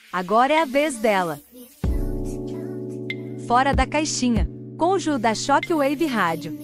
Agora é a vez dela. Fora da caixinha, com o Ju da Shockwave Rádio.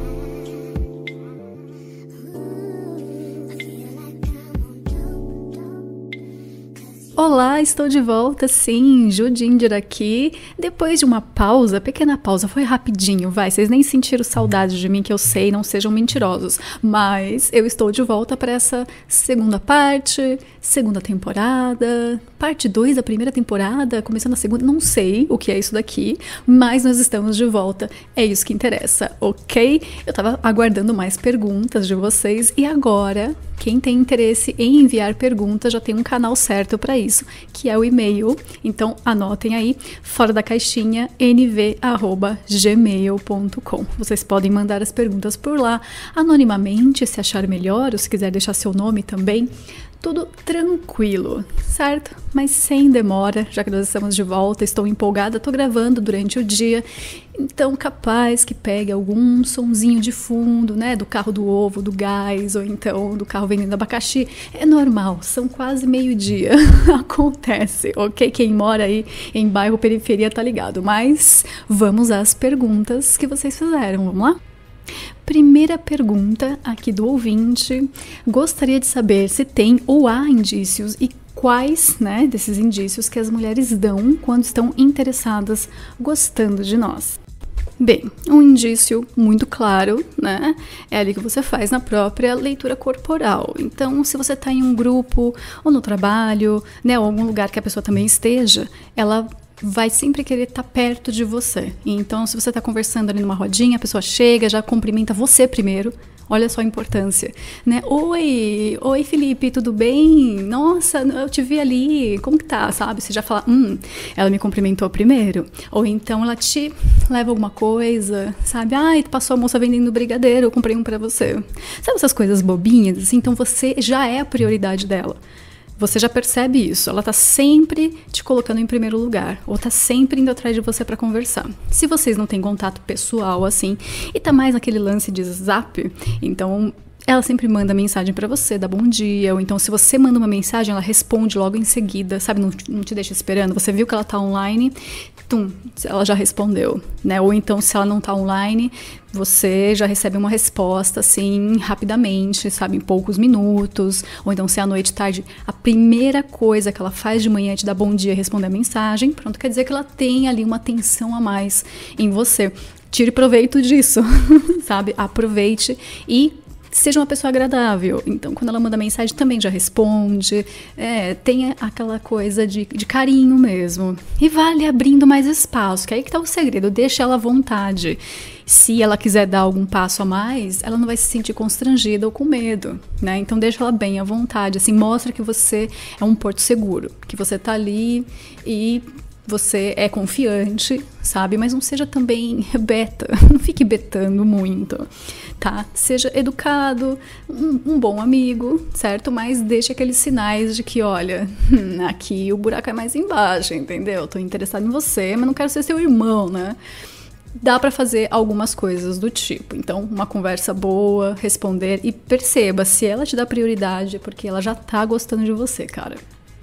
Olá, estou de volta, sim, Ju Ginger aqui. Depois de uma pausa, pequena pausa, foi rapidinho, vai, vocês nem sentiram saudade de mim, que eu sei, não sejam mentirosos. Mas eu estou de volta para essa segunda parte, segunda temporada, parte 2 da primeira temporada, começando a segunda, não sei o que é isso daqui, mas nós estamos de volta, é isso que interessa, ok? Eu tava aguardando mais perguntas de vocês e agora, quem tem interesse em enviar perguntas já tem um canal certo para isso, que é o e-mail. Então anotem aí, fora da caixinha, nv@gmail.com. Vocês podem mandar as perguntas por lá, anonimamente, se achar melhor, ou se quiser deixar seu nome também. Tudo tranquilo, certo? Mas sem demora, já que nós estamos de volta, estou empolgada, estou gravando durante o dia, então capaz que pegue algum sonzinho de fundo, né? Do carro do ovo, do gás, ou então do carro vendendo abacaxi. É normal, são quase meio-dia, acontece, ok? Quem mora aí em bairro periferia tá ligado, mas vamos às perguntas que vocês fizeram, vamos lá? Primeira pergunta aqui do ouvinte, gostaria de saber se tem ou há indícios e quais, né, desses indícios que as mulheres dão quando estão interessadas, gostando de nós. Bem, um indício muito claro, né, é ali que você faz na própria leitura corporal. Então, se você está em um grupo ou no trabalho, né, ou algum lugar que a pessoa também esteja, ela vai sempre querer estar perto de você. Então, se você está conversando ali numa rodinha, a pessoa chega, já cumprimenta você primeiro. Olha só a importância, né? Oi, Felipe, tudo bem? Nossa, eu te vi ali, como que tá, sabe? Você já fala, ela me cumprimentou primeiro. Ou então ela te leva alguma coisa, sabe? Ai, passou a moça vendendo brigadeiro, eu comprei um pra você. Sabe essas coisas bobinhas, assim? Então você já é a prioridade dela. Você já percebe isso, ela tá sempre te colocando em primeiro lugar, ou tá sempre indo atrás de você para conversar. Se vocês não têm contato pessoal assim, e tá mais naquele lance de zap, então ela sempre manda mensagem para você, dá bom dia, ou então se você manda uma mensagem, ela responde logo em seguida, sabe, não te deixa esperando, você viu que ela tá online, ela já respondeu, né? Ou então se ela não tá online, você já recebe uma resposta assim rapidamente, sabe, em poucos minutos, ou então se é à noite, tarde, a primeira coisa que ela faz de manhã é te dar bom dia e responder a mensagem, pronto, quer dizer que ela tem ali uma atenção a mais em você. Tire proveito disso, sabe, aproveite e seja uma pessoa agradável. Então, quando ela manda mensagem, também já responde. Tenha aquela coisa de carinho mesmo. E vale abrindo mais espaço, que aí que tá o segredo. Deixa ela à vontade. Se ela quiser dar algum passo a mais, ela não vai se sentir constrangida ou com medo, né? Então, deixa ela bem à vontade. Assim, mostra que você é um porto seguro. Que você tá ali e você é confiante, sabe? Mas não seja também beta. Não fique betando muito, tá? Seja educado, um bom amigo, certo? Mas deixe aqueles sinais de que, olha, aqui o buraco é mais embaixo, entendeu? Tô interessado em você, mas não quero ser seu irmão, né? Dá pra fazer algumas coisas do tipo. Então, uma conversa boa, responder e perceba, se ela te dá prioridade, é porque ela já tá gostando de você, cara.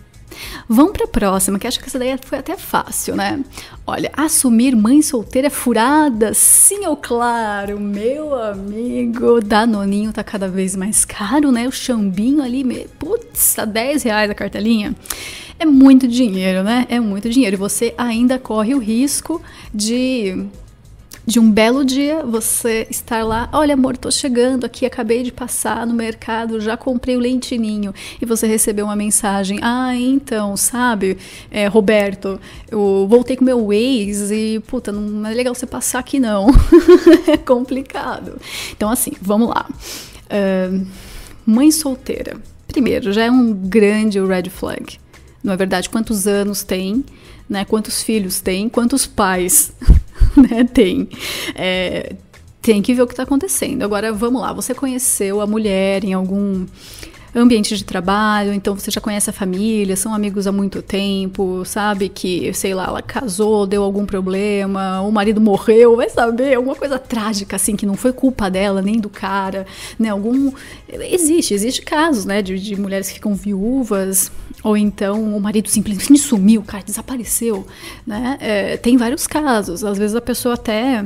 Vamos para a próxima, que acho que essa daí foi até fácil, né? Olha, assumir mãe solteira é furada? Sim ou claro, meu amigo, Danoninho tá cada vez mais caro, né? O chambinho ali, putz, tá R$10 a cartelinha. É muito dinheiro, né? É muito dinheiro. E você ainda corre o risco de um belo dia você estar lá, olha amor, tô chegando aqui, acabei de passar no mercado, já comprei o leitinho, e você recebeu uma mensagem, então, sabe, Roberto, eu voltei com meu ex e, puta, não é legal você passar aqui não, é complicado. Então assim, vamos lá, mãe solteira, primeiro, já é um grande red flag, não é verdade? Quantos anos tem, né? Quantos filhos tem, quantos pais né, tem que ver o que está acontecendo. Agora, vamos lá, você conheceu a mulher em algum ambiente de trabalho, então você já conhece a família, são amigos há muito tempo, sabe que, sei lá, ela casou, deu algum problema, o marido morreu, vai saber, alguma coisa trágica, assim, que não foi culpa dela, nem do cara, né, existe casos, né, de mulheres que ficam viúvas, ou então o marido simplesmente sumiu, o cara desapareceu, né, tem vários casos, às vezes a pessoa até,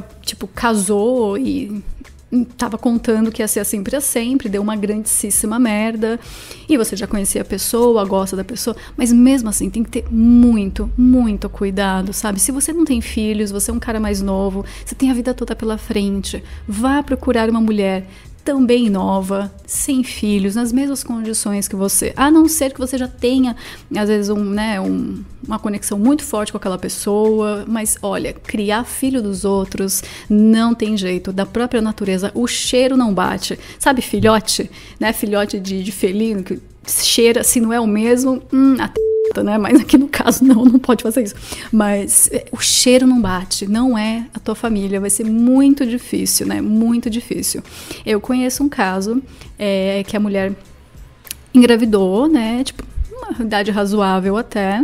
casou e tava contando que ia ser assim pra sempre, deu uma grandíssima merda, e você já conhecia a pessoa, gosta da pessoa, mas mesmo assim tem que ter muito, muito cuidado, sabe? Se você não tem filhos, você é um cara mais novo, você tem a vida toda pela frente, vá procurar uma mulher também nova, sem filhos, nas mesmas condições que você, a não ser que você já tenha, às vezes, uma conexão muito forte com aquela pessoa, mas olha, criar filho dos outros não tem jeito, da própria natureza, o cheiro não bate, sabe filhote, né, filhote de felino, que cheira, se não é o mesmo, né? Mas aqui no caso não pode fazer isso, mas o cheiro não bate, não é a tua família, vai ser muito difícil, né, muito difícil. Eu conheço um caso que a mulher engravidou, né, tipo, uma idade razoável até,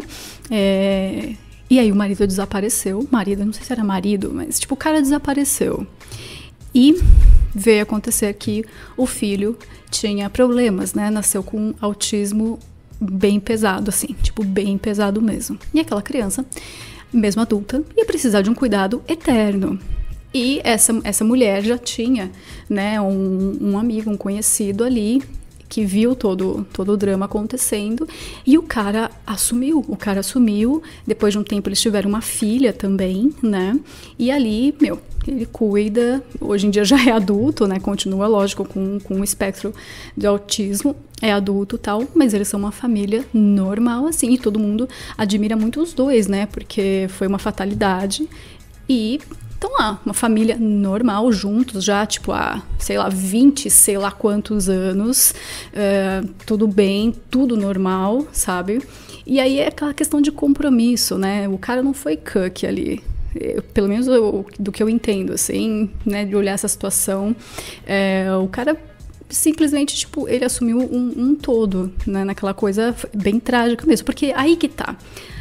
e aí o marido desapareceu, não sei se era marido, mas tipo, o cara desapareceu, e veio acontecer que o filho tinha problemas, né, nasceu com autismo bem pesado, assim, tipo, bem pesado mesmo. E aquela criança, mesmo adulta, ia precisar de um cuidado eterno. E essa mulher já tinha, né, um amigo, um conhecido ali, que viu todo o drama acontecendo, e o cara assumiu, depois de um tempo eles tiveram uma filha também, né, e ali, ele cuida, hoje em dia já é adulto, né, continua, lógico, com um espectro de autismo, é adulto e tal, mas eles são uma família normal, assim, e todo mundo admira muito os dois, né, porque foi uma fatalidade, e estão lá, uma família normal, juntos já, tipo, há, sei lá, 20, sei lá quantos anos, tudo bem, tudo normal, sabe? E aí é aquela questão de compromisso, né? O cara não foi cuck ali, pelo menos do que eu entendo, assim, né, de olhar essa situação, o cara simplesmente, tipo, ele assumiu um todo, né, naquela coisa bem trágica mesmo, porque aí que tá.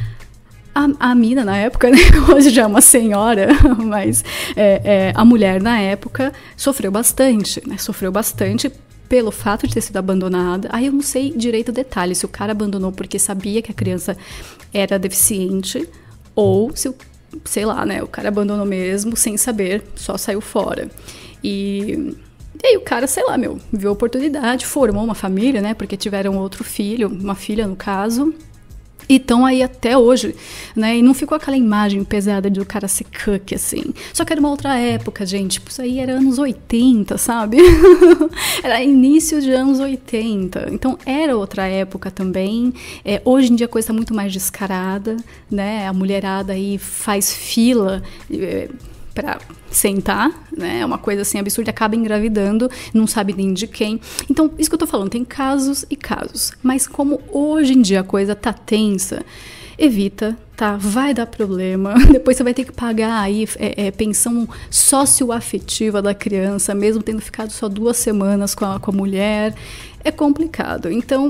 A mina na época, né, hoje já é uma senhora, mas a mulher na época sofreu bastante, né, pelo fato de ter sido abandonada. Aí eu não sei direito o detalhe, se o cara abandonou porque sabia que a criança era deficiente, ou se, sei lá, né, o cara abandonou mesmo, sem saber, só saiu fora. E aí o cara, sei lá, viu a oportunidade, formou uma família, né, porque tiveram outro filho, uma filha no caso, e estão aí até hoje, né, e não ficou aquela imagem pesada de o cara ser cuck, assim, só que era uma outra época, gente, isso aí era anos 80, sabe, era início de anos 80, então era outra época também, hoje em dia a coisa tá muito mais descarada, né, a mulherada aí faz fila, para sentar, né, é uma coisa assim absurda, acaba engravidando, não sabe nem de quem. Então, isso que eu tô falando, tem casos e casos, mas como hoje em dia a coisa tá tensa, evita, tá, vai dar problema, depois você vai ter que pagar aí pensão socioafetiva da criança, mesmo tendo ficado só 2 semanas com a mulher, é complicado, então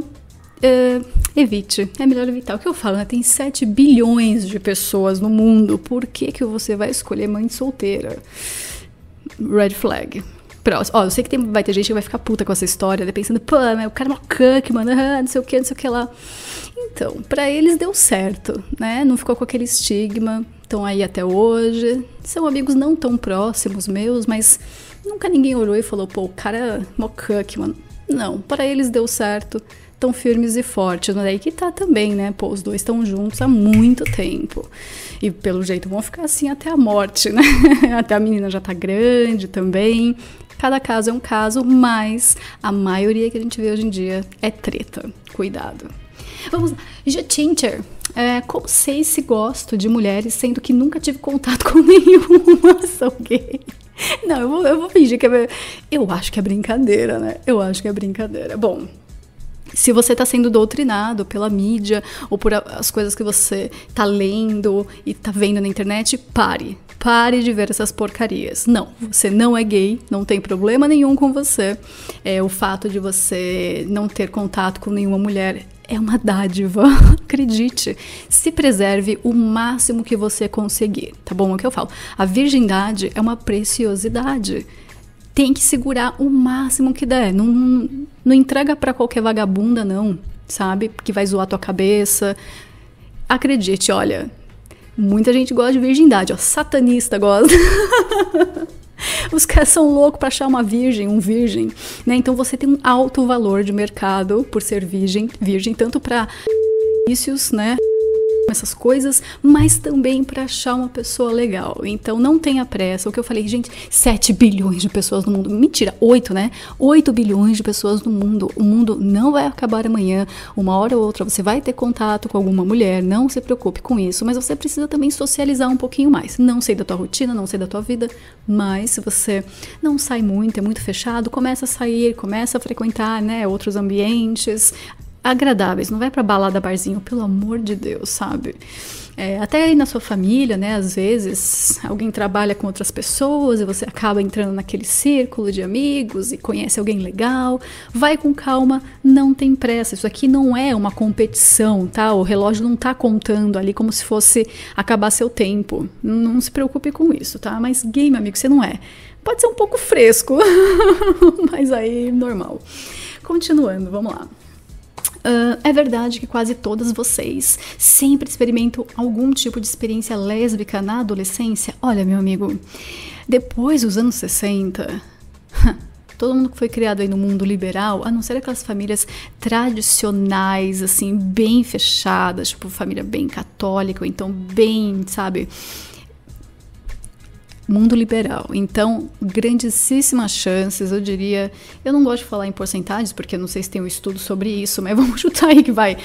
evite, é melhor evitar. O que eu falo, né? Tem 7 bilhões de pessoas no mundo, por que você vai escolher mãe solteira? Red flag. Próximo. Eu sei que vai ter gente que vai ficar puta com essa história, pensando, pô, o cara é uma cuck, mano, não sei o que lá. Então, pra eles deu certo, né? Não ficou com aquele estigma, estão aí até hoje, são amigos não tão próximos meus, mas nunca ninguém olhou e falou, pô, o cara é mó cuck, mano. Não, pra eles deu certo, tão firmes e fortes, mas aí que tá também, né? Pô, os dois estão juntos há muito tempo. E pelo jeito vão ficar assim até a morte, né? Até a menina já tá grande também. Cada caso é um caso, mas a maioria que a gente vê hoje em dia é treta. Cuidado. Vamos lá. Jetinger. Como sei se gosto de mulheres, sendo que nunca tive contato com nenhuma, sou gay. Não, eu vou fingir que eu acho que é brincadeira, né? Eu acho que é brincadeira. Bom, se você está sendo doutrinado pela mídia ou por as coisas que você está lendo e está vendo na internet, pare. Pare de ver essas porcarias. Não, você não é gay, não tem problema nenhum com você. O fato de você não ter contato com nenhuma mulher é uma dádiva, acredite. Se preserve o máximo que você conseguir, tá bom? É o que eu falo. A virgindade é uma preciosidade. Tem que segurar o máximo que der. Não entrega pra qualquer vagabunda, não, sabe? Que vai zoar tua cabeça. Acredite, olha, muita gente gosta de virgindade, ó. Satanista gosta. Os caras são loucos pra achar uma virgem, um virgem, né? Então você tem um alto valor de mercado por ser virgem tanto pra vícios, né? Essas coisas, mas também para achar uma pessoa legal. Então não tenha pressa. O que eu falei, gente, 7 bilhões de pessoas no mundo. Mentira, 8, né? 8 bilhões de pessoas no mundo. O mundo não vai acabar amanhã. Uma hora ou outra você vai ter contato com alguma mulher. Não se preocupe com isso. Mas você precisa também socializar um pouquinho mais. Não sei da tua rotina, não sei da tua vida, mas se você não sai muito, é muito fechado, começa a sair, começa a frequentar, né, outros ambientes agradáveis, não vai pra balada, barzinho, pelo amor de Deus, sabe? Até aí na sua família, né, às vezes alguém trabalha com outras pessoas e você acaba entrando naquele círculo de amigos e conhece alguém legal, vai com calma, não tem pressa, isso aqui não é uma competição, tá? O relógio não tá contando ali como se fosse acabar seu tempo, não se preocupe com isso, tá? Mas gay, meu amigo, você não é. Pode ser um pouco fresco, mas aí normal. Continuando, vamos lá. É verdade que quase todas vocês sempre experimentam algum tipo de experiência lésbica na adolescência? Olha, meu amigo, depois dos anos 60, todo mundo que foi criado aí no mundo liberal, a não ser aquelas famílias tradicionais, assim, bem fechadas, tipo família bem católica, ou então bem, sabe, mundo liberal. Então, grandíssimas chances, eu diria, eu não gosto de falar em porcentagens, porque eu não sei se tem um estudo sobre isso, mas vamos chutar aí que vai,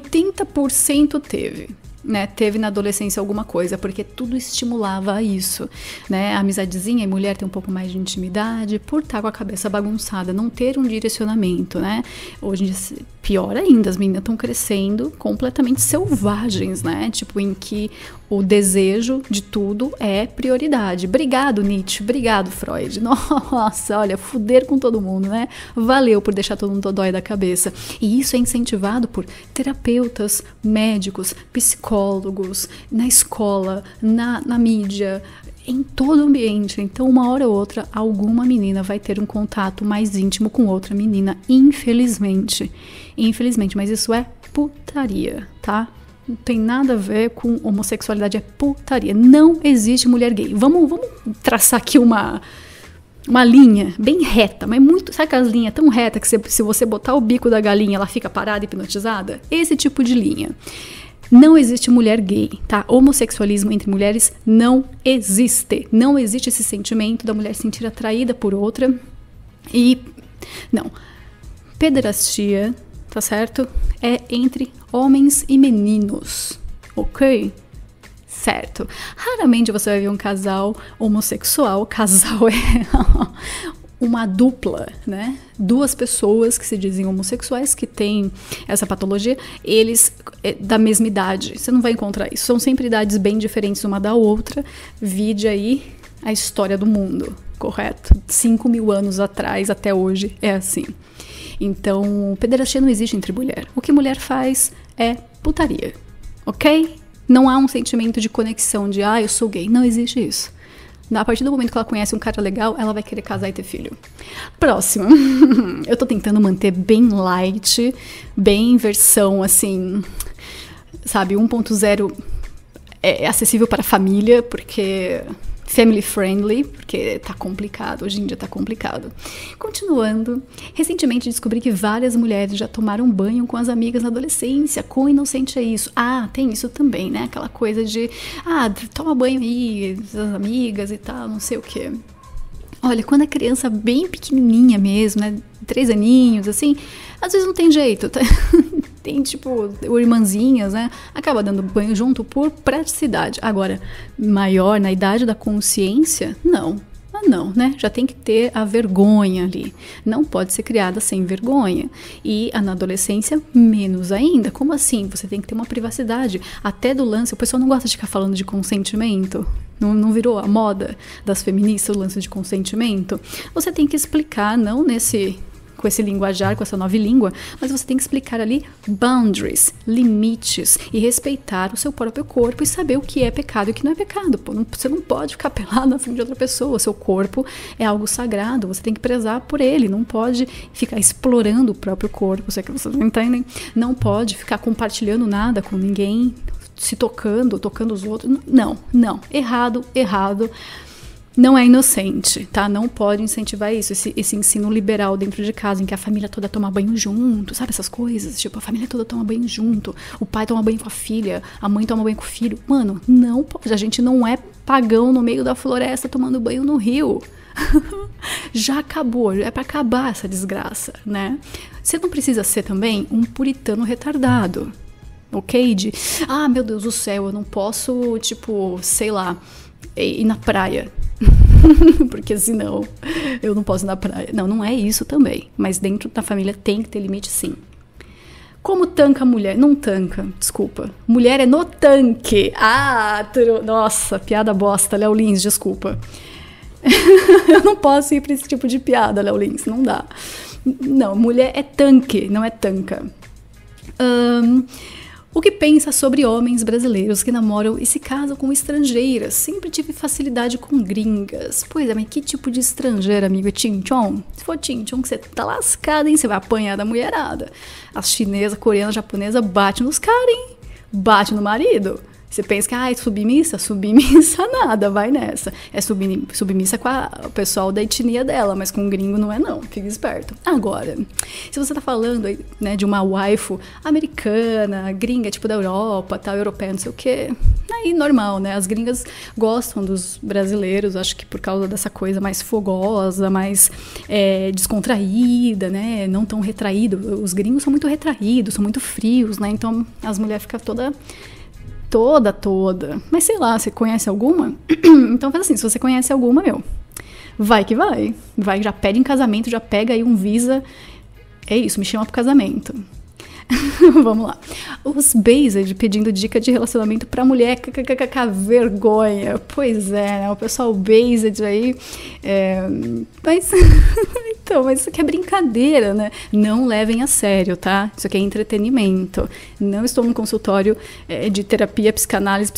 80% teve. Né, teve na adolescência alguma coisa, porque tudo estimulava a isso, né, a amizadezinha, e mulher tem um pouco mais de intimidade, por estar com a cabeça bagunçada, não ter um direcionamento, né, hoje em dia, pior ainda, as meninas estão crescendo completamente selvagens, né, tipo, em que o desejo de tudo é prioridade. Obrigado, Nietzsche, obrigado, Freud, nossa, olha, fuder com todo mundo, né, valeu por deixar todo mundo dodói da cabeça, e isso é incentivado por terapeutas, médicos, psicólogos, na escola, na mídia, em todo o ambiente. Então, uma hora ou outra, alguma menina vai ter um contato mais íntimo com outra menina, infelizmente. Infelizmente, mas isso é putaria, tá? Não tem nada a ver com homossexualidade, é putaria. Não existe mulher gay. Vamos traçar aqui uma linha bem reta, mas muito... Sabe aquelas linhas tão retas que se você botar o bico da galinha, ela fica parada, hipnotizada? Esse tipo de linha. Não existe mulher gay, tá? Homossexualismo entre mulheres não existe. Não existe esse sentimento da mulher se sentir atraída por outra. E, não. Pederastia, tá certo? É entre homens e meninos, ok? Certo. Raramente você vai ver um casal homossexual. Casal é uma dupla, né? Duas pessoas que se dizem homossexuais, que têm essa patologia, eles da mesma idade. Você não vai encontrar isso. São sempre idades bem diferentes uma da outra. Vide aí a história do mundo, correto? 5.000 anos atrás, até hoje, é assim. Então, pederastia não existe entre mulher. O que mulher faz é putaria, ok? Não há um sentimento de conexão de, eu sou gay. Não existe isso. A partir do momento que ela conhece um cara legal, ela vai querer casar e ter filho. Próximo. Eu tô tentando manter bem light, bem versão, assim, sabe, 1.0 é acessível para a família, porque... family friendly, porque tá complicado, hoje em dia tá complicado. Continuando, recentemente descobri que várias mulheres já tomaram banho com as amigas na adolescência, quão inocente é isso? Tem isso também, né? Aquela coisa de, toma banho aí, as amigas e tal, não sei o quê. Olha, quando a criança bem pequenininha mesmo, né, 3 aninhos, assim, às vezes não tem jeito, tá? Tem, tipo, irmãzinhas, né? Acaba dando banho junto por praticidade. Agora, maior, na idade da consciência, não. Ah, não, né? Já tem que ter a vergonha ali. Não pode ser criada sem vergonha. E na adolescência, menos ainda. Como assim? Você tem que ter uma privacidade. Até do lance, o pessoal não gosta de ficar falando de consentimento. Não virou a moda das feministas o lance de consentimento? Você tem que explicar, não com esse linguajar, com essa nova língua, mas você tem que explicar ali boundaries, limites, e respeitar o seu próprio corpo e saber o que é pecado e o que não é pecado. Pô, você não pode ficar pelado na frente de outra pessoa. Seu corpo é algo sagrado, você tem que prezar por ele, não pode ficar explorando o próprio corpo, se é que vocês não entendem, não pode ficar compartilhando nada com ninguém, se tocando os outros. Não, errado. Não é inocente, tá? Não pode incentivar isso, esse ensino liberal dentro de casa, em que a família toda toma banho junto, sabe? Essas coisas, tipo, a família toda toma banho junto, o pai toma banho com a filha, a mãe toma banho com o filho. Mano, não pode, a gente não é pagão no meio da floresta tomando banho no rio. Já acabou, é pra acabar essa desgraça, né? Você não precisa ser também um puritano retardado, ok? Meu Deus do céu, eu não posso, tipo, sei lá, ir na praia. Porque senão eu não posso ir na praia. Não é isso também. Mas dentro da família tem que ter limite, sim. Como tanca a mulher? Não tanca, desculpa. Mulher é no tanque. Nossa, piada bosta, Léo Lins, desculpa. Eu não posso ir pra esse tipo de piada, Léo Lins, não dá. Não, mulher é tanque, não é tanca. O que pensa sobre homens brasileiros que namoram e se casam com estrangeiras? Sempre tive facilidade com gringas. Pois é, mas que tipo de estrangeira, amigo? É Chin-chon? Se for Chin-chon, você tá lascado, hein? Você vai apanhar da mulherada. As chinesas, coreanas, japonesas batem nos caras, hein? Bate no marido. Você pensa que, é submissa? Submissa nada, vai nessa. É submissa com o pessoal da etnia dela, mas com gringo não é não, fica esperto. Agora, se você tá falando aí, né, de uma waifu americana, gringa, tipo da Europa, tal, europeia, não sei o quê, aí normal, né? As gringas gostam dos brasileiros, acho que por causa dessa coisa mais fogosa, mais descontraída, né? Não tão retraído. Os gringos são muito retraídos, são muito frios, né? Então as mulheres ficam toda. Mas sei lá, você conhece alguma? Então faz assim, se você conhece alguma, vai que vai. Vai, já pede em casamento, já pega aí um visa. É isso, me chama pro casamento. Vamos lá. Os based pedindo dica de relacionamento pra mulher. Vergonha. Pois é, né? O pessoal based aí. Mas isso aqui é brincadeira, né? Não levem a sério, tá? Isso aqui é entretenimento. Não estou num consultório de terapia, psicanálise,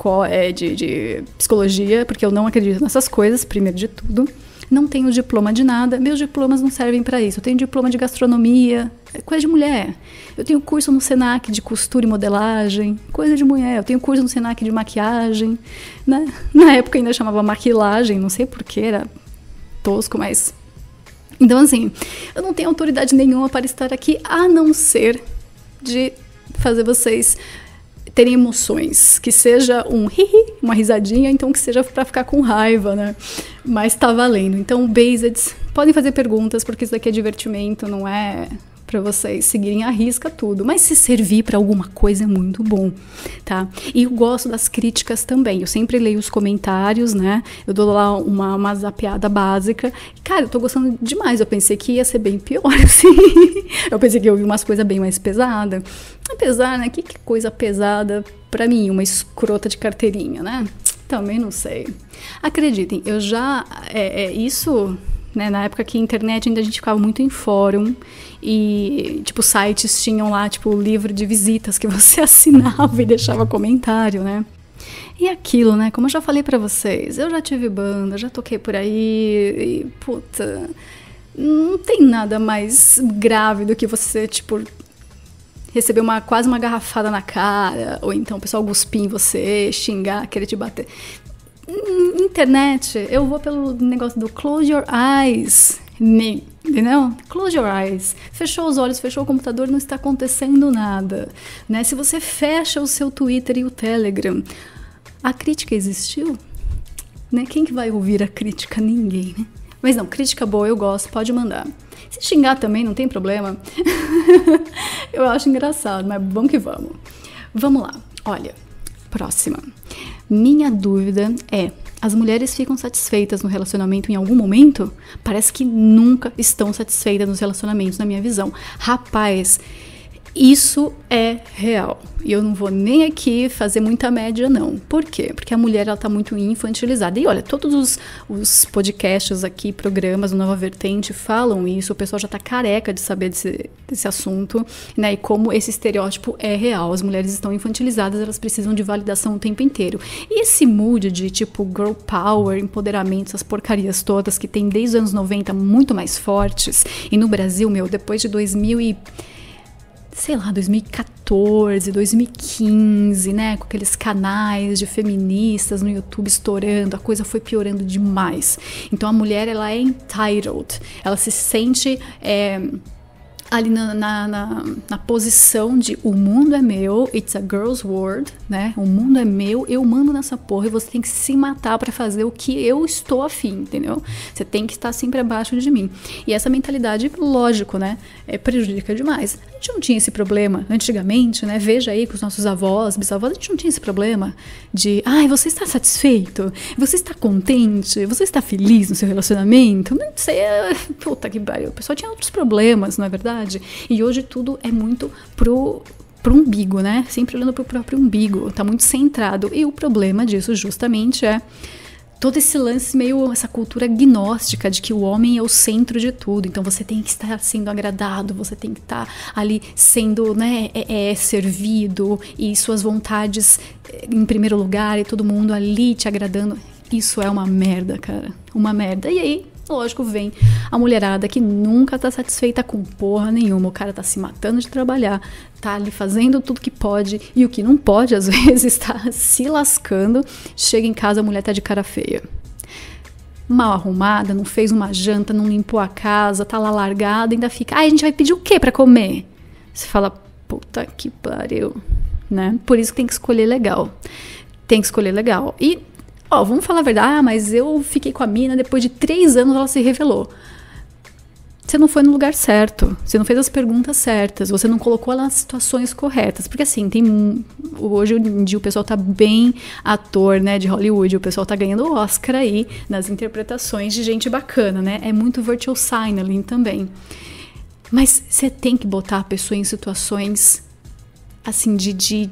de psicologia, porque eu não acredito nessas coisas, primeiro de tudo. Não tenho diploma de nada, meus diplomas não servem para isso. Eu tenho diploma de gastronomia, coisa de mulher. Eu tenho curso no Senac de costura e modelagem, coisa de mulher. Eu tenho curso no Senac de maquiagem, né? Na época ainda chamava maquilagem, não sei porquê, era tosco, mas... Então, assim, eu não tenho autoridade nenhuma para estar aqui, a não ser de fazer vocês terem emoções, que seja um hihi, uma risadinha, então que seja para ficar com raiva, né? Mas tá valendo. Então, baseds, podem fazer perguntas, porque isso daqui é divertimento, não é para vocês seguirem à risca tudo. Mas se servir para alguma coisa é muito bom, tá? E eu gosto das críticas também. Eu sempre leio os comentários, né? Eu dou lá uma zapeada básica. Cara, eu tô gostando demais. Eu pensei que ia ser bem pior, assim. Eu pensei que eu ouvi umas coisas bem mais pesadas. Apesar, né? Que coisa pesada pra mim, uma escrota de carteirinha, né? Também não sei. Acreditem, eu já... isso... Né, na época que a internet ainda a gente ficava muito em fórum e, tipo, sites tinham lá, tipo, o livro de visitas que você assinava e deixava comentário, né? E aquilo, né, como eu já falei pra vocês, eu já tive banda, já toquei por aí e, puta, não tem nada mais grave do que você, tipo, receber quase uma garrafada na cara, ou então o pessoal cuspir em você, xingar, querer te bater. Internet, eu vou pelo negócio do close your eyes, entendeu? Close your eyes. Fechou os olhos, fechou o computador, não está acontecendo nada, né? Se você fecha o seu Twitter e o Telegram, a crítica existiu? Né? Quem que vai ouvir a crítica? Ninguém, né? Mas não, crítica boa eu gosto, pode mandar. Se xingar também, não tem problema. Eu acho engraçado, mas vamos que vamos. Vamos lá, olha, próxima. Minha dúvida é, As mulheres ficam satisfeitas no relacionamento em algum momento? Parece que nunca estão satisfeitas nos relacionamentos, na minha visão. Rapaz, isso é real. E eu não vou nem aqui fazer muita média, não. Por quê? Porque a mulher, ela tá muito infantilizada. E olha, todos os podcasts aqui, programas do Nova Vertente falam isso. O pessoal já tá careca de saber desse assunto, né? E como esse estereótipo é real. As mulheres estão infantilizadas, elas precisam de validação o tempo inteiro. E esse mood de tipo girl power, empoderamento, essas porcarias todas que tem desde os anos 90 muito mais fortes. E no Brasil, depois de 2014, 2015, né, com aqueles canais de feministas no YouTube estourando, a coisa foi piorando demais. Então a mulher, ela é entitled, ela se sente ali na posição de o mundo é meu, it's a girl's world, né? O mundo é meu, eu mando nessa porra e você tem que se matar pra fazer o que eu estou afim, entendeu? Você tem que estar sempre abaixo de mim. E essa mentalidade, lógico, né? Prejudica demais. A gente não tinha esse problema antigamente, né? Veja aí com os nossos avós, bisavós, a gente não tinha esse problema de, você está satisfeito? Você está contente? Você está feliz no seu relacionamento? Não sei, puta que pariu. O pessoal tinha outros problemas, não é verdade? E hoje tudo é muito pro umbigo, né? Sempre olhando pro próprio umbigo. Tá muito centrado. E o problema disso justamente é todo esse lance essa cultura gnóstica de que o homem é o centro de tudo. Então você tem que estar sendo agradado, você tem que estar ali sendo, né, servido e suas vontades em primeiro lugar e todo mundo ali te agradando. Isso é uma merda, cara. Uma merda. E aí, lógico, vem a mulherada que nunca tá satisfeita com porra nenhuma. O cara tá se matando de trabalhar, tá ali fazendo tudo que pode e o que não pode, às vezes, tá se lascando. Chega em casa, a mulher tá de cara feia. Mal arrumada, não fez uma janta, não limpou a casa, tá lá largada, ainda fica, a gente vai pedir o quê pra comer? Você fala, puta que pariu, né? Por isso que tem que escolher legal. Tem que escolher legal. E vamos falar a verdade, mas eu fiquei com a mina, depois de 3 anos ela se revelou. Você não foi no lugar certo, você não fez as perguntas certas, você não colocou ela nas situações corretas. Porque assim, hoje em dia o pessoal tá bem ator, né, de Hollywood, o pessoal tá ganhando Oscar aí nas interpretações de gente bacana, né? É muito virtual signaling também. Mas você tem que botar a pessoa em situações assim de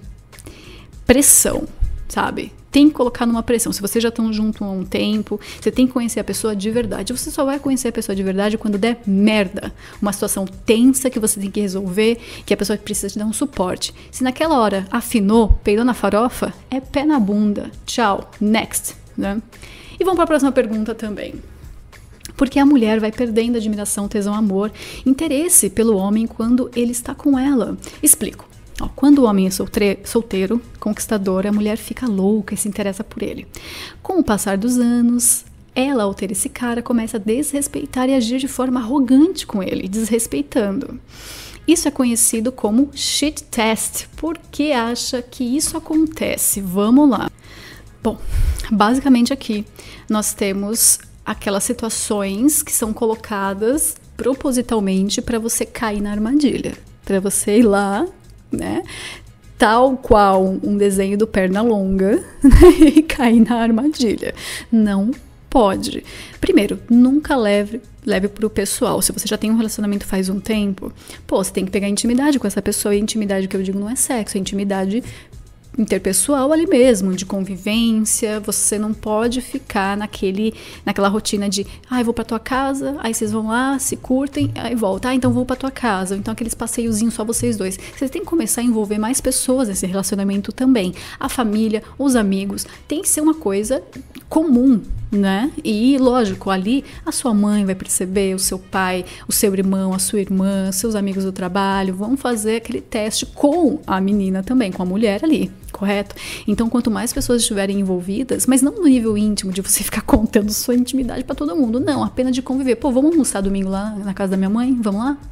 pressão, sabe? Tem que colocar numa pressão. Se vocês já estão juntos há um tempo, você tem que conhecer a pessoa de verdade. Você só vai conhecer a pessoa de verdade quando der merda. Uma situação tensa que você tem que resolver, que a pessoa precisa te dar um suporte. Se naquela hora afinou, peidou na farofa, é pé na bunda. Tchau. Next. Né? E vamos para a próxima pergunta também. Porque a mulher vai perdendo admiração, tesão, amor, interesse pelo homem quando ele está com ela. Explico. Quando o homem é solteiro, conquistador, a mulher fica louca e se interessa por ele. Com o passar dos anos, ela, ao ter esse cara, começa a desrespeitar e agir de forma arrogante com ele, desrespeitando. Isso é conhecido como shit test. Por que acha que isso acontece? Vamos lá. Bom, basicamente aqui nós temos aquelas situações que são colocadas propositalmente para você cair na armadilha. Para você ir lá, né? Tal qual um desenho do Pernalonga e cair na armadilha. Não pode. Primeiro, nunca leve pro pessoal. Se você já tem um relacionamento faz um tempo, você tem que pegar intimidade com essa pessoa. E intimidade que eu digo não é sexo, é intimidade interpessoal ali mesmo, de convivência. Você não pode ficar naquela rotina de eu vou pra tua casa, aí vocês vão lá, se curtem, aí volta, então vou pra tua casa, ou então aqueles passeiozinhos só vocês dois. Você tem que começar a envolver mais pessoas nesse relacionamento também. A família, os amigos, tem que ser uma coisa comum, né? E lógico, ali a sua mãe vai perceber, o seu pai, o seu irmão, a sua irmã, seus amigos do trabalho vão fazer aquele teste com a menina também, com a mulher ali, correto? Então, quanto mais pessoas estiverem envolvidas, mas não no nível íntimo de você ficar contando sua intimidade pra todo mundo, não, apenas de conviver. Vamos almoçar domingo lá na casa da minha mãe? Vamos lá?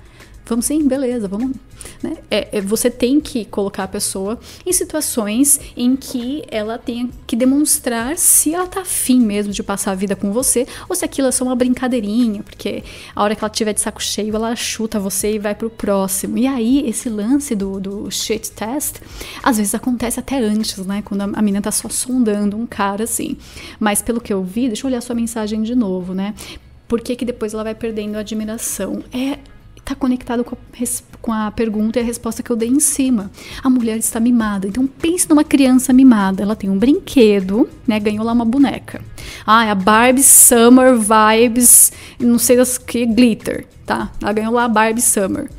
Vamos sim, beleza, vamos. Né? Você tem que colocar a pessoa em situações em que ela tenha que demonstrar se ela tá afim mesmo de passar a vida com você, ou se aquilo é só uma brincadeirinha, porque a hora que ela tiver de saco cheio, ela chuta você e vai pro próximo. E aí, esse lance do shit test, às vezes acontece até antes, né? Quando a menina tá só sondando um cara, assim. Mas pelo que eu vi, deixa eu olhar a sua mensagem de novo, né? Por que depois ela vai perdendo a admiração? Tá conectado com a pergunta e a resposta que eu dei em cima. A mulher está mimada. Então pense numa criança mimada. Ela tem um brinquedo, né? Ganhou lá uma boneca. A Barbie Summer Vibes, não sei das que, glitter, tá? Ela ganhou lá a Barbie Summer.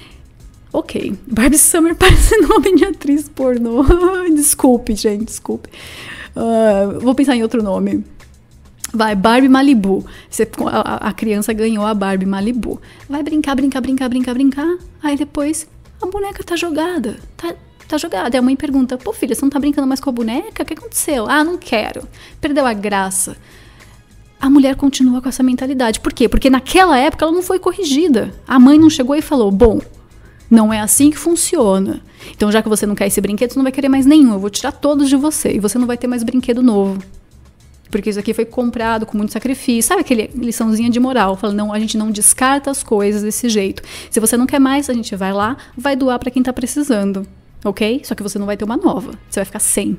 Ok, Barbie Summer parece nome de atriz pornô. Desculpe, gente, desculpe. Vou pensar em outro nome. Vai, Barbie Malibu. A criança ganhou a Barbie Malibu. Vai brincar. Aí depois a boneca tá jogada. Tá jogada. E a mãe pergunta: pô, filha, você não tá brincando mais com a boneca? O que aconteceu? Não quero. Perdeu a graça. A mulher continua com essa mentalidade. Por quê? Porque naquela época ela não foi corrigida. A mãe não chegou e falou: bom, não é assim que funciona. Então, já que você não quer esse brinquedo, você não vai querer mais nenhum. Eu vou tirar todos de você. E você não vai ter mais brinquedo novo. Porque isso aqui foi comprado com muito sacrifício. Sabe aquele liçãozinha de moral? Falando, não, a gente não descarta as coisas desse jeito. Se você não quer mais, a gente vai lá, vai doar pra quem tá precisando. Ok? Só que você não vai ter uma nova. Você vai ficar sem.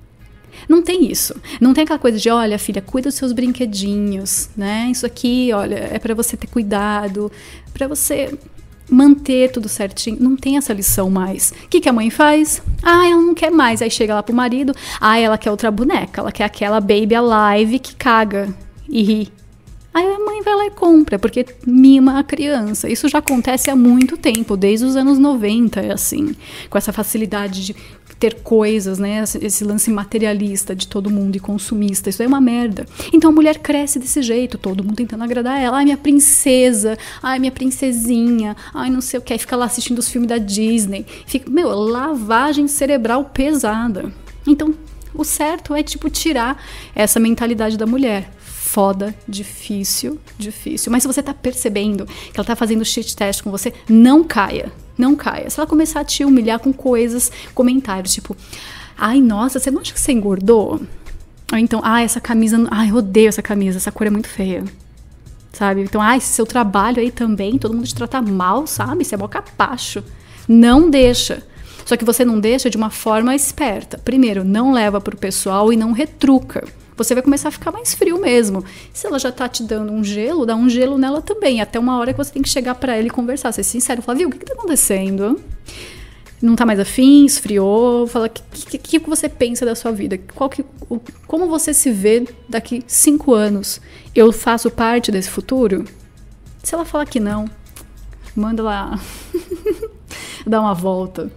Não tem isso. Não tem aquela coisa de, olha, filha, cuida dos seus brinquedinhos, né? Isso aqui, olha, é pra você ter cuidado, pra você manter tudo certinho. Não tem essa lição mais. O que a mãe faz? Ela não quer mais. Aí chega lá pro marido, ela quer outra boneca, ela quer aquela Baby Alive que caga e ri. Aí a mãe vai lá e compra, porque mima a criança. Isso já acontece há muito tempo, desde os anos 90, é assim, com essa facilidade de ter coisas, né? Esse lance materialista de todo mundo e consumista. Isso é uma merda. Então a mulher cresce desse jeito, todo mundo tentando agradar ela. Minha princesa, minha princesinha, não sei o que. Aí fica lá assistindo os filmes da Disney. Fica, lavagem cerebral pesada. Então, o certo é, tirar essa mentalidade da mulher. Foda, difícil. Mas se você tá percebendo que ela tá fazendo shit test com você, não caia. Não caia. Se ela começar a te humilhar com coisas, comentários, tipo, nossa, você não acha que você engordou? Ou então, essa camisa, eu odeio essa camisa, essa cor é muito feia. Sabe? Então, esse seu trabalho aí também, todo mundo te trata mal, sabe? Você é mó capacho. Não deixa. Só que você não deixa de uma forma esperta. Primeiro, não leva pro pessoal e não retruca. Você vai começar a ficar mais frio mesmo. Se ela já tá te dando um gelo, dá um gelo nela também. Até uma hora que você tem que chegar pra ela e conversar. Ser sincero, falar, viu, o que tá acontecendo? Não tá mais afim, esfriou. Fala, o que você pensa da sua vida? Como você se vê daqui 5 anos? Eu faço parte desse futuro? Se ela falar que não, manda lá dar uma volta.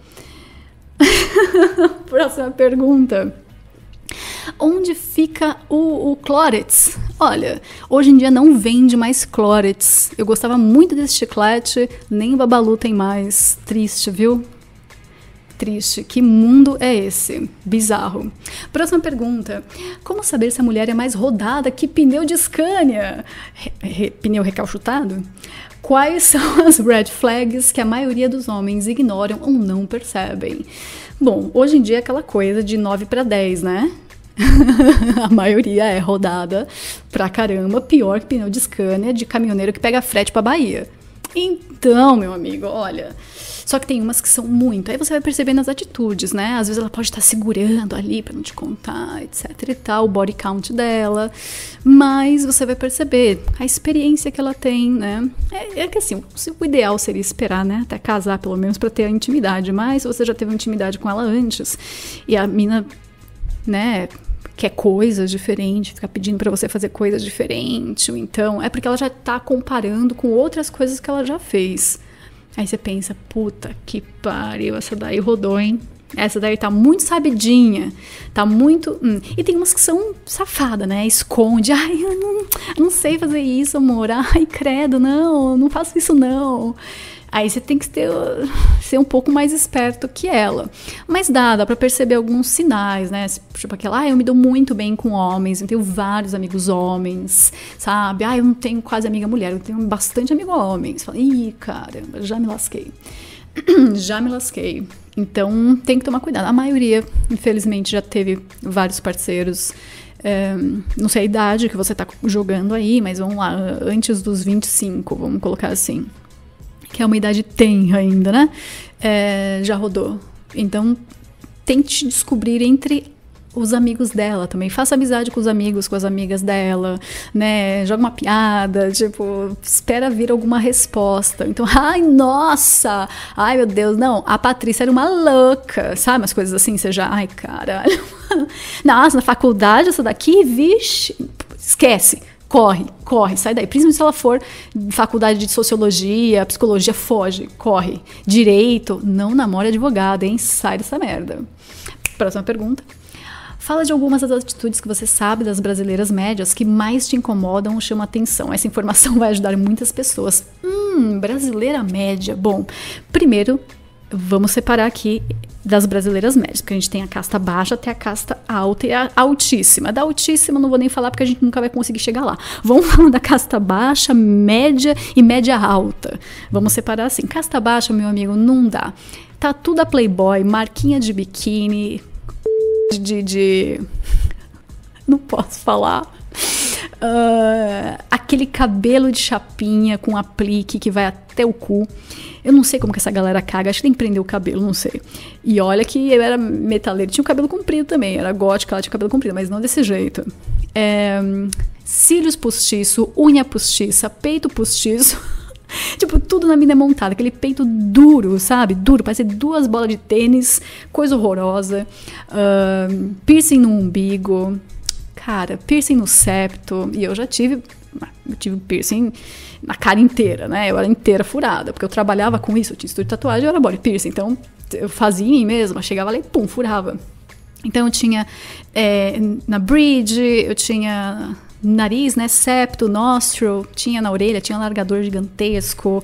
Próxima pergunta. Onde fica o Clorets? Olha, hoje em dia não vende mais Clorets. Eu gostava muito desse chiclete, nem o Babalu tem mais. Triste, viu? Triste. Que mundo é esse? Bizarro. Próxima pergunta. Como saber se a mulher é mais rodada que pneu de Scania? Pneu recalchutado? Quais são as red flags que a maioria dos homens ignoram ou não percebem? Bom, hoje em dia é aquela coisa de 9 para 10, né? A maioria é rodada pra caramba, pior que pneu de Scania de caminhoneiro que pega frete pra Bahia. Então, meu amigo, olha, só que tem umas que são muito, aí você vai percebendo as atitudes, né? Às vezes ela pode estar segurando ali pra não te contar, etc e tal, o body count dela, mas você vai perceber a experiência que ela tem, né? É que assim, o ideal seria esperar, né? Até casar, pelo menos, pra ter a intimidade, mas se você já teve intimidade com ela antes e a mina, né, quer coisas diferentes, fica pedindo pra você fazer coisas diferentes, ou então é porque ela já tá comparando com outras coisas que ela já fez. Aí você pensa, puta que pariu, essa daí rodou, hein? Essa daí tá muito sabidinha, tá muito... E tem umas que são safada, né? Esconde, eu não sei fazer isso, amor, credo, não faço isso não. Aí você tem que ser um pouco mais esperto que ela. Mas dá pra perceber alguns sinais, né? Tipo aquela, eu me dou muito bem com homens, eu tenho vários amigos homens, sabe? Eu não tenho quase amiga mulher, eu tenho bastante amigo homem. Você fala, ih, caramba, já me lasquei. Já me lasquei. Então tem que tomar cuidado. A maioria, infelizmente, já teve vários parceiros. Não sei a idade que você tá jogando aí, mas vamos lá, antes dos 25, vamos colocar assim. Que é uma idade tenra ainda, né? Já rodou. Então tente descobrir entre os amigos dela também. Faça amizade com os amigos, com as amigas dela, né? Joga uma piada, tipo, espera vir alguma resposta. Então, ai, nossa! Ai, meu Deus, não. A Patrícia era uma louca, sabe? Umas coisas assim, você já, ai, caralho. Nossa, na faculdade, essa daqui, vixe, esquece. Corre, sai daí. Principalmente se ela for faculdade de sociologia, psicologia, foge, corre. Direito, não namore advogado, hein? Sai dessa merda. Próxima pergunta. Fala de algumas das atitudes que você sabe das brasileiras médias que mais te incomodam ou chamam a atenção. Essa informação vai ajudar muitas pessoas. Brasileira média. Bom, primeiro, vamos separar aqui das brasileiras médias, porque a gente tem a casta baixa até a casta alta e a altíssima. Da altíssima não vou nem falar porque a gente nunca vai conseguir chegar lá. Vamos falar da casta baixa, média e média alta. Vamos separar assim. Casta baixa, meu amigo, não dá. Tá tudo a Playboy, marquinha de biquíni, não posso falar. Aquele cabelo de chapinha com aplique que vai até o cu. Eu não sei como que essa galera caga, acho que tem que prender o cabelo, não sei. E olha que eu era metaleiro, tinha o cabelo comprido também, era gótica, ela tinha o cabelo comprido, mas não desse jeito. Cílios postiço, unha postiça, peito postiço. Tipo, tudo na mina é montado, aquele peito duro, sabe? Duro, parece 2 bolas de tênis, coisa horrorosa. Piercing no umbigo, cara, piercing no septo. E eu tive piercing na cara inteira, né? Eu era inteira furada, porque eu trabalhava com isso, eu tinha estúdio de tatuagem, eu era body piercing. Então, eu fazia em mim mesma, chegava lá e pum, furava. Então, eu tinha na bridge, eu tinha nariz, né, septo, nostril, tinha na orelha, tinha um largador gigantesco,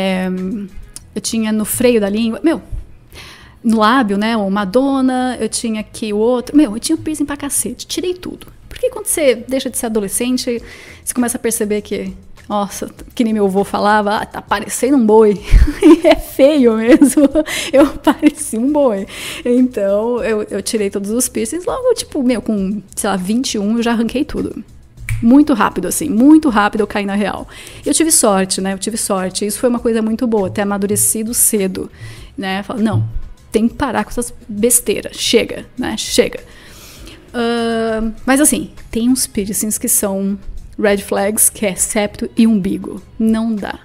eu tinha no freio da língua, no lábio, né, o Madonna, eu tinha aqui o outro, eu tinha piercing pra cacete, tirei tudo. Porque quando você deixa de ser adolescente, você começa a perceber que, nossa, que nem meu avô falava, tá parecendo um boi. E é feio mesmo. Eu parecia um boi. Então, eu tirei todos os piercings. Logo, tipo, com, sei lá, 21, eu já arranquei tudo. Muito rápido, assim. Muito rápido eu caí na real. Eu tive sorte, né? Isso foi uma coisa muito boa. Ter amadurecido cedo, né? Falei, não, tem que parar com essas besteiras. Chega, né? Chega. Mas assim, tem uns piercings que são red flags, que é septo e umbigo. Não dá.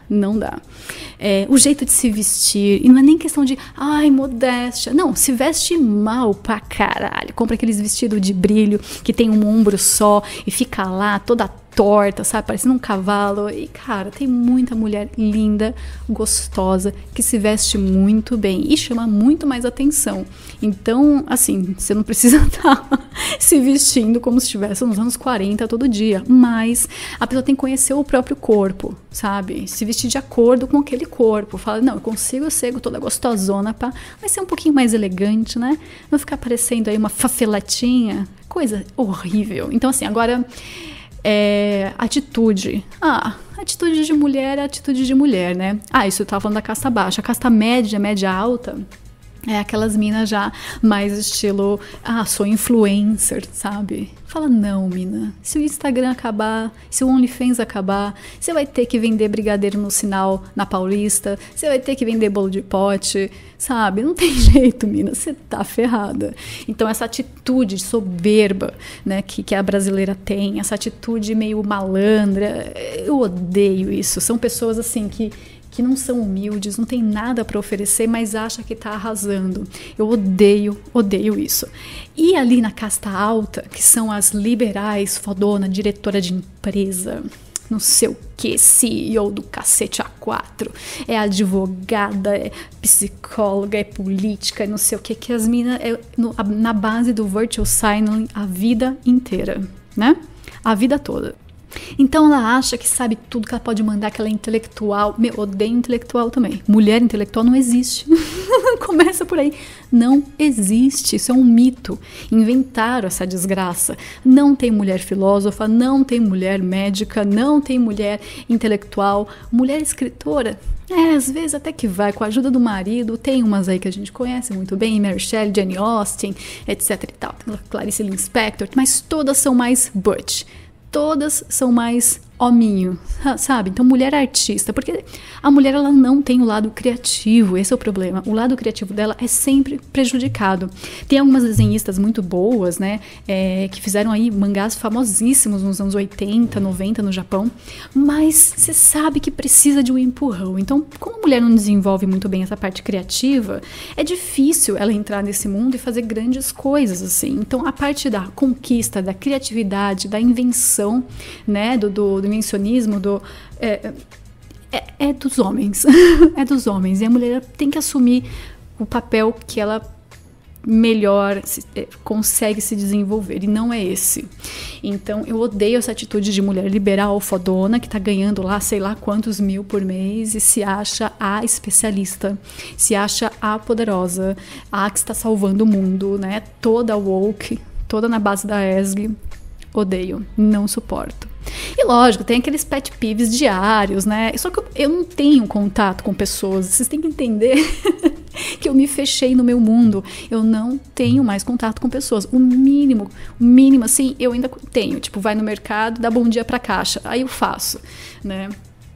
O jeito de se vestir, e não é nem questão de, modéstia. Não, se veste mal pra caralho. Compra aqueles vestidos de brilho que tem um ombro só e fica lá toda torta, sabe? Parecendo um cavalo. E, cara, tem muita mulher linda, gostosa, que se veste muito bem e chama muito mais atenção. Então, assim, você não precisa estar se vestindo como se estivesse nos anos 40 todo dia, mas a pessoa tem que conhecer o próprio corpo, sabe? Se vestir de acordo com aquele corpo. Fala, não, eu consigo ser toda gostosona, mas ser um pouquinho mais elegante, né? Não ficar parecendo aí uma fafeletinha, coisa horrível. Então, assim, agora... atitude. Atitude de mulher é atitude de mulher, né? Isso eu tava falando da casta baixa. A casta média, média alta, é aquelas minas já mais estilo, sou influencer, sabe? Fala, não, mina. Se o Instagram acabar, se o OnlyFans acabar, você vai ter que vender brigadeiro no sinal na Paulista, você vai ter que vender bolo de pote, sabe? Não tem jeito, mina, você tá ferrada. Então, essa atitude soberba, né, que a brasileira tem, essa atitude meio malandra, eu odeio isso. São pessoas, assim, que não são humildes, não tem nada para oferecer, mas acha que tá arrasando. Eu odeio isso. E ali na casta alta, que são as liberais, fodona, diretora de empresa, não sei o que, CEO do cacete A4, é advogada, é psicóloga, é política, não sei o que as minas, na base do virtual signaling a vida inteira, né? A vida toda. Então ela acha que sabe tudo, que ela pode mandar, que ela é intelectual. Meu, odeio intelectual também. Mulher intelectual não existe. Começa por aí. Não existe, isso é um mito. Inventaram essa desgraça. Não tem mulher filósofa, não tem mulher médica, não tem mulher intelectual. Mulher escritora, às vezes até que vai, com a ajuda do marido. Tem umas aí que a gente conhece muito bem, Mary Shelley, Jane Austen, etc e tal. Clarice Lispector, mas todas são mais butch. Todas são mais hominho, sabe? Então, mulher artista, porque a mulher ela não tem o lado criativo, esse é o problema. O lado criativo dela é sempre prejudicado. Tem algumas desenhistas muito boas, né, que fizeram aí mangás famosíssimos nos anos 80, 90 no Japão, mas você sabe que precisa de um empurrão. Então, como a mulher não desenvolve muito bem essa parte criativa, é difícil ela entrar nesse mundo e fazer grandes coisas, assim. Então, a parte da conquista, da criatividade, da invenção, né, do invencionismo, é dos homens. É dos homens. E a mulher tem que assumir o papel que ela melhor consegue se desenvolver, e não é esse. Então, eu odeio essa atitude de mulher liberal, fodona, que tá ganhando lá, sei lá quantos mil por mês, e se acha a especialista, se acha a poderosa, a que está salvando o mundo, né? Toda woke, toda na base da ESG. Odeio, não suporto. E lógico, tem aqueles pet peeves diários, né? Só que eu não tenho contato com pessoas. Vocês têm que entender que eu me fechei no meu mundo. Eu não tenho mais contato com pessoas. O mínimo assim, eu ainda tenho. Tipo, vai no mercado, dá bom dia pra caixa. Aí eu faço, né?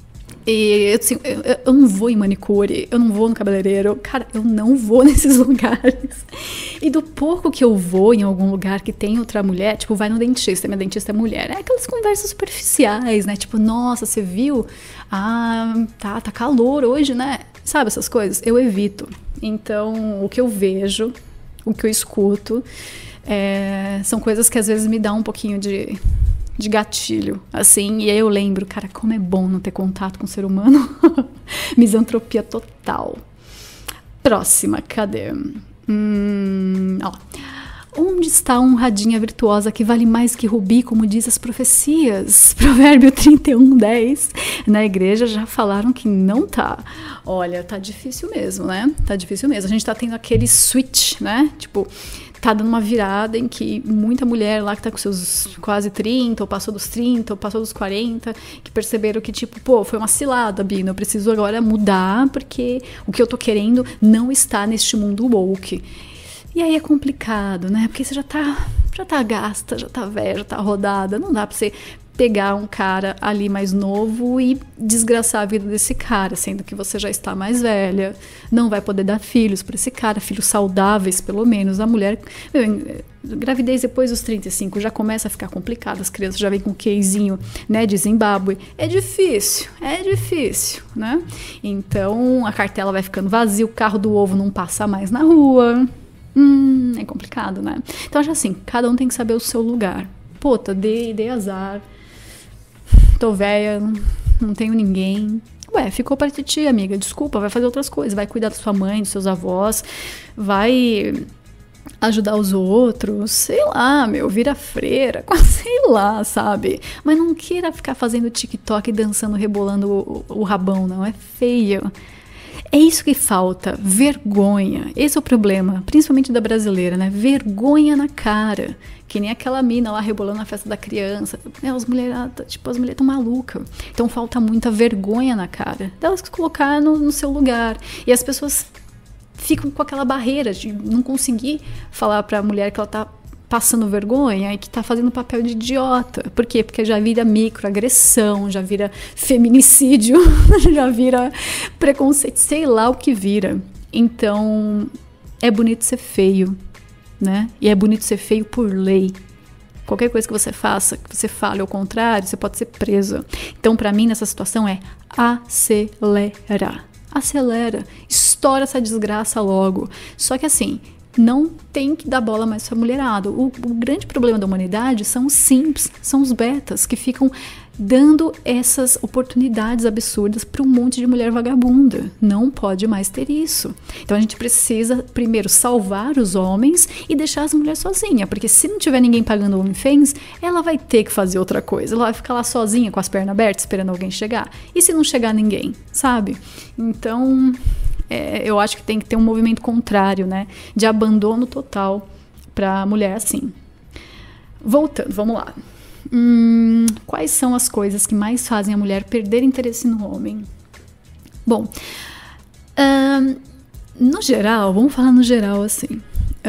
E assim, eu não vou em manicure, eu não vou no cabeleireiro, cara, eu não vou nesses lugares. E do pouco que eu vou em algum lugar que tem outra mulher, tipo, vai no dentista, minha dentista é mulher, é aquelas conversas superficiais, né? Tipo, nossa, você viu? Ah, tá calor hoje, né? Sabe essas coisas? Eu evito. Então, o que eu vejo, o que eu escuto, são coisas que às vezes me dão um pouquinho de gatilho, assim, e aí eu lembro, cara, como é bom não ter contato com o ser humano. Misantropia total. Próxima, cadê? Ó. Onde está a honradinha virtuosa que vale mais que rubi, como diz as profecias? Provérbio 31:10. Na igreja já falaram que não tá. Olha, tá difícil mesmo, né? Tá difícil mesmo. A gente tá tendo aquele switch, né? Tipo, tá dando uma virada em que muita mulher lá que tá com seus quase 30, ou passou dos 30, ou passou dos 40, que perceberam que, tipo, pô, foi uma cilada, Bina, eu preciso agora mudar, porque o que eu tô querendo não está neste mundo woke. E aí é complicado, né? Porque você já tá gasta, já tá velha, já tá rodada, não dá pra você pegar um cara ali mais novo e desgraçar a vida desse cara, sendo que você já está mais velha, não vai poder dar filhos para esse cara, filhos saudáveis pelo menos. A mulher, gravidez depois dos 35 já começa a ficar complicada, as crianças já vêm com o queizinho, né, de Zimbábue. É difícil, né? Então a cartela vai ficando vazia, o carro do ovo não passa mais na rua. É complicado, né? Então acho assim, cada um tem que saber o seu lugar. Pô, dei azar, tô velha, não tenho ninguém. Ué, ficou pra titia, amiga, desculpa, vai fazer outras coisas, vai cuidar da sua mãe, dos seus avós, vai ajudar os outros, sei lá, vira freira, sei lá, sabe? Mas não queira ficar fazendo TikTok, dançando, rebolando o rabão, não, é feio. É isso que falta, vergonha. Esse é o problema, principalmente da brasileira, né? Vergonha na cara. Que nem aquela mina lá rebolando na festa da criança. As mulheres estão malucas. Então falta muita vergonha na cara delas que colocar no seu lugar. E as pessoas ficam com aquela barreira de não conseguir falar pra mulher que ela tá passando vergonha e que tá fazendo papel de idiota. Por quê? Porque já vira microagressão, já vira feminicídio, já vira preconceito, sei lá o que vira. Então, é bonito ser feio, né? E é bonito ser feio por lei. Qualquer coisa que você faça, que você fale ao contrário, você pode ser presa. Então, pra mim, nessa situação é acelera. Acelera. Estoura essa desgraça logo. Só que assim, não tem que dar bola mais pra mulherada. O grande problema da humanidade são os simps, são os betas, que ficam dando essas oportunidades absurdas para um monte de mulher vagabunda. Não pode mais ter isso. Então a gente precisa primeiro salvar os homens e deixar as mulheres sozinhas, porque se não tiver ninguém pagando o OnlyFans, ela vai ter que fazer outra coisa. Ela vai ficar lá sozinha com as pernas abertas esperando alguém chegar. E se não chegar ninguém, sabe? Então eu acho que tem que ter um movimento contrário, né? De abandono total para a mulher assim. Voltando, vamos lá. Quais são as coisas que mais fazem a mulher perder interesse no homem? Bom, no geral, vamos falar no geral assim.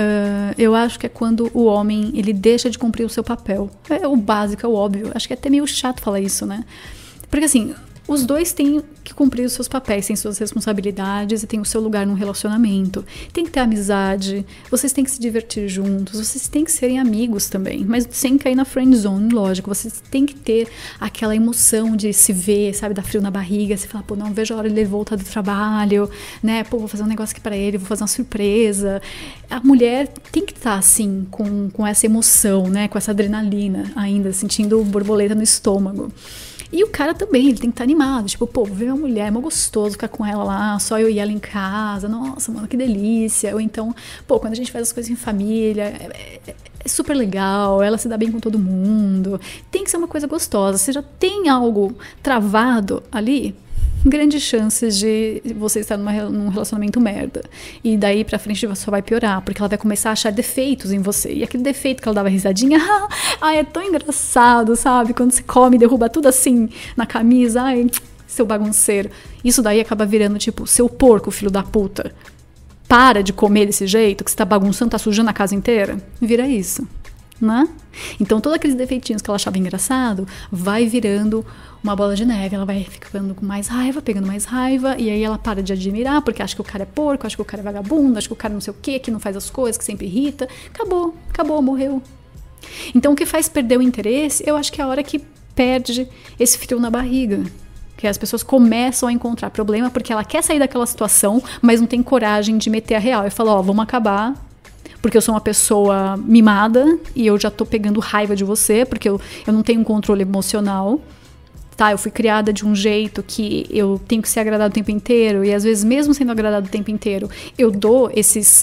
Eu acho que é quando o homem ele deixa de cumprir o seu papel. É o básico, é o óbvio. Acho que é até meio chato falar isso, né? Porque assim, os dois têm que cumprir os seus papéis, têm suas responsabilidades e têm o seu lugar num relacionamento. Tem que ter amizade, vocês têm que se divertir juntos, vocês têm que serem amigos também, mas sem cair na friend zone, lógico. Vocês têm que ter aquela emoção de se ver, sabe, dar frio na barriga, você fala, pô, não vejo a hora de ele voltar do trabalho, né, pô, vou fazer um negócio aqui pra ele, vou fazer uma surpresa. A mulher tem que estar assim, com essa emoção, né, com essa adrenalina ainda, sentindo borboleta no estômago. E o cara também, ele tem que estar animado. Tipo, pô, vou ver minha mulher, é mó gostoso ficar com ela lá, só eu e ela em casa. Nossa, mano, que delícia. Ou então, pô, quando a gente faz as coisas em família, é super legal, ela se dá bem com todo mundo. Tem que ser uma coisa gostosa. Se já tem algo travado ali, grandes chances de você estar num relacionamento merda. E daí pra frente só vai piorar, porque ela vai começar a achar defeitos em você. E aquele defeito que ela dava risadinha, é tão engraçado, sabe? Quando você come e derruba tudo assim na camisa, seu bagunceiro. Isso daí acaba virando tipo, seu porco, filho da puta. Para de comer desse jeito, que você tá bagunçando, tá sujando a casa inteira. Vira isso, né? Então todos aqueles defeitinhos que ela achava engraçado vai virando uma bola de neve, ela vai ficando com mais raiva, pegando mais raiva, e aí ela para de admirar, porque acha que o cara é porco, acha que o cara é vagabundo, acha que o cara não sei o quê, que não faz as coisas, que sempre irrita. Acabou, morreu. Então o que faz perder o interesse, eu acho que é a hora que perde esse frio na barriga. Que as pessoas começam a encontrar problema porque ela quer sair daquela situação, mas não tem coragem de meter a real. E fala, vamos acabar, porque eu sou uma pessoa mimada e eu já tô pegando raiva de você, porque eu não tenho um controle emocional. Tá, eu fui criada de um jeito que eu tenho que ser agradada o tempo inteiro, e às vezes mesmo sendo agradada o tempo inteiro, eu dou esse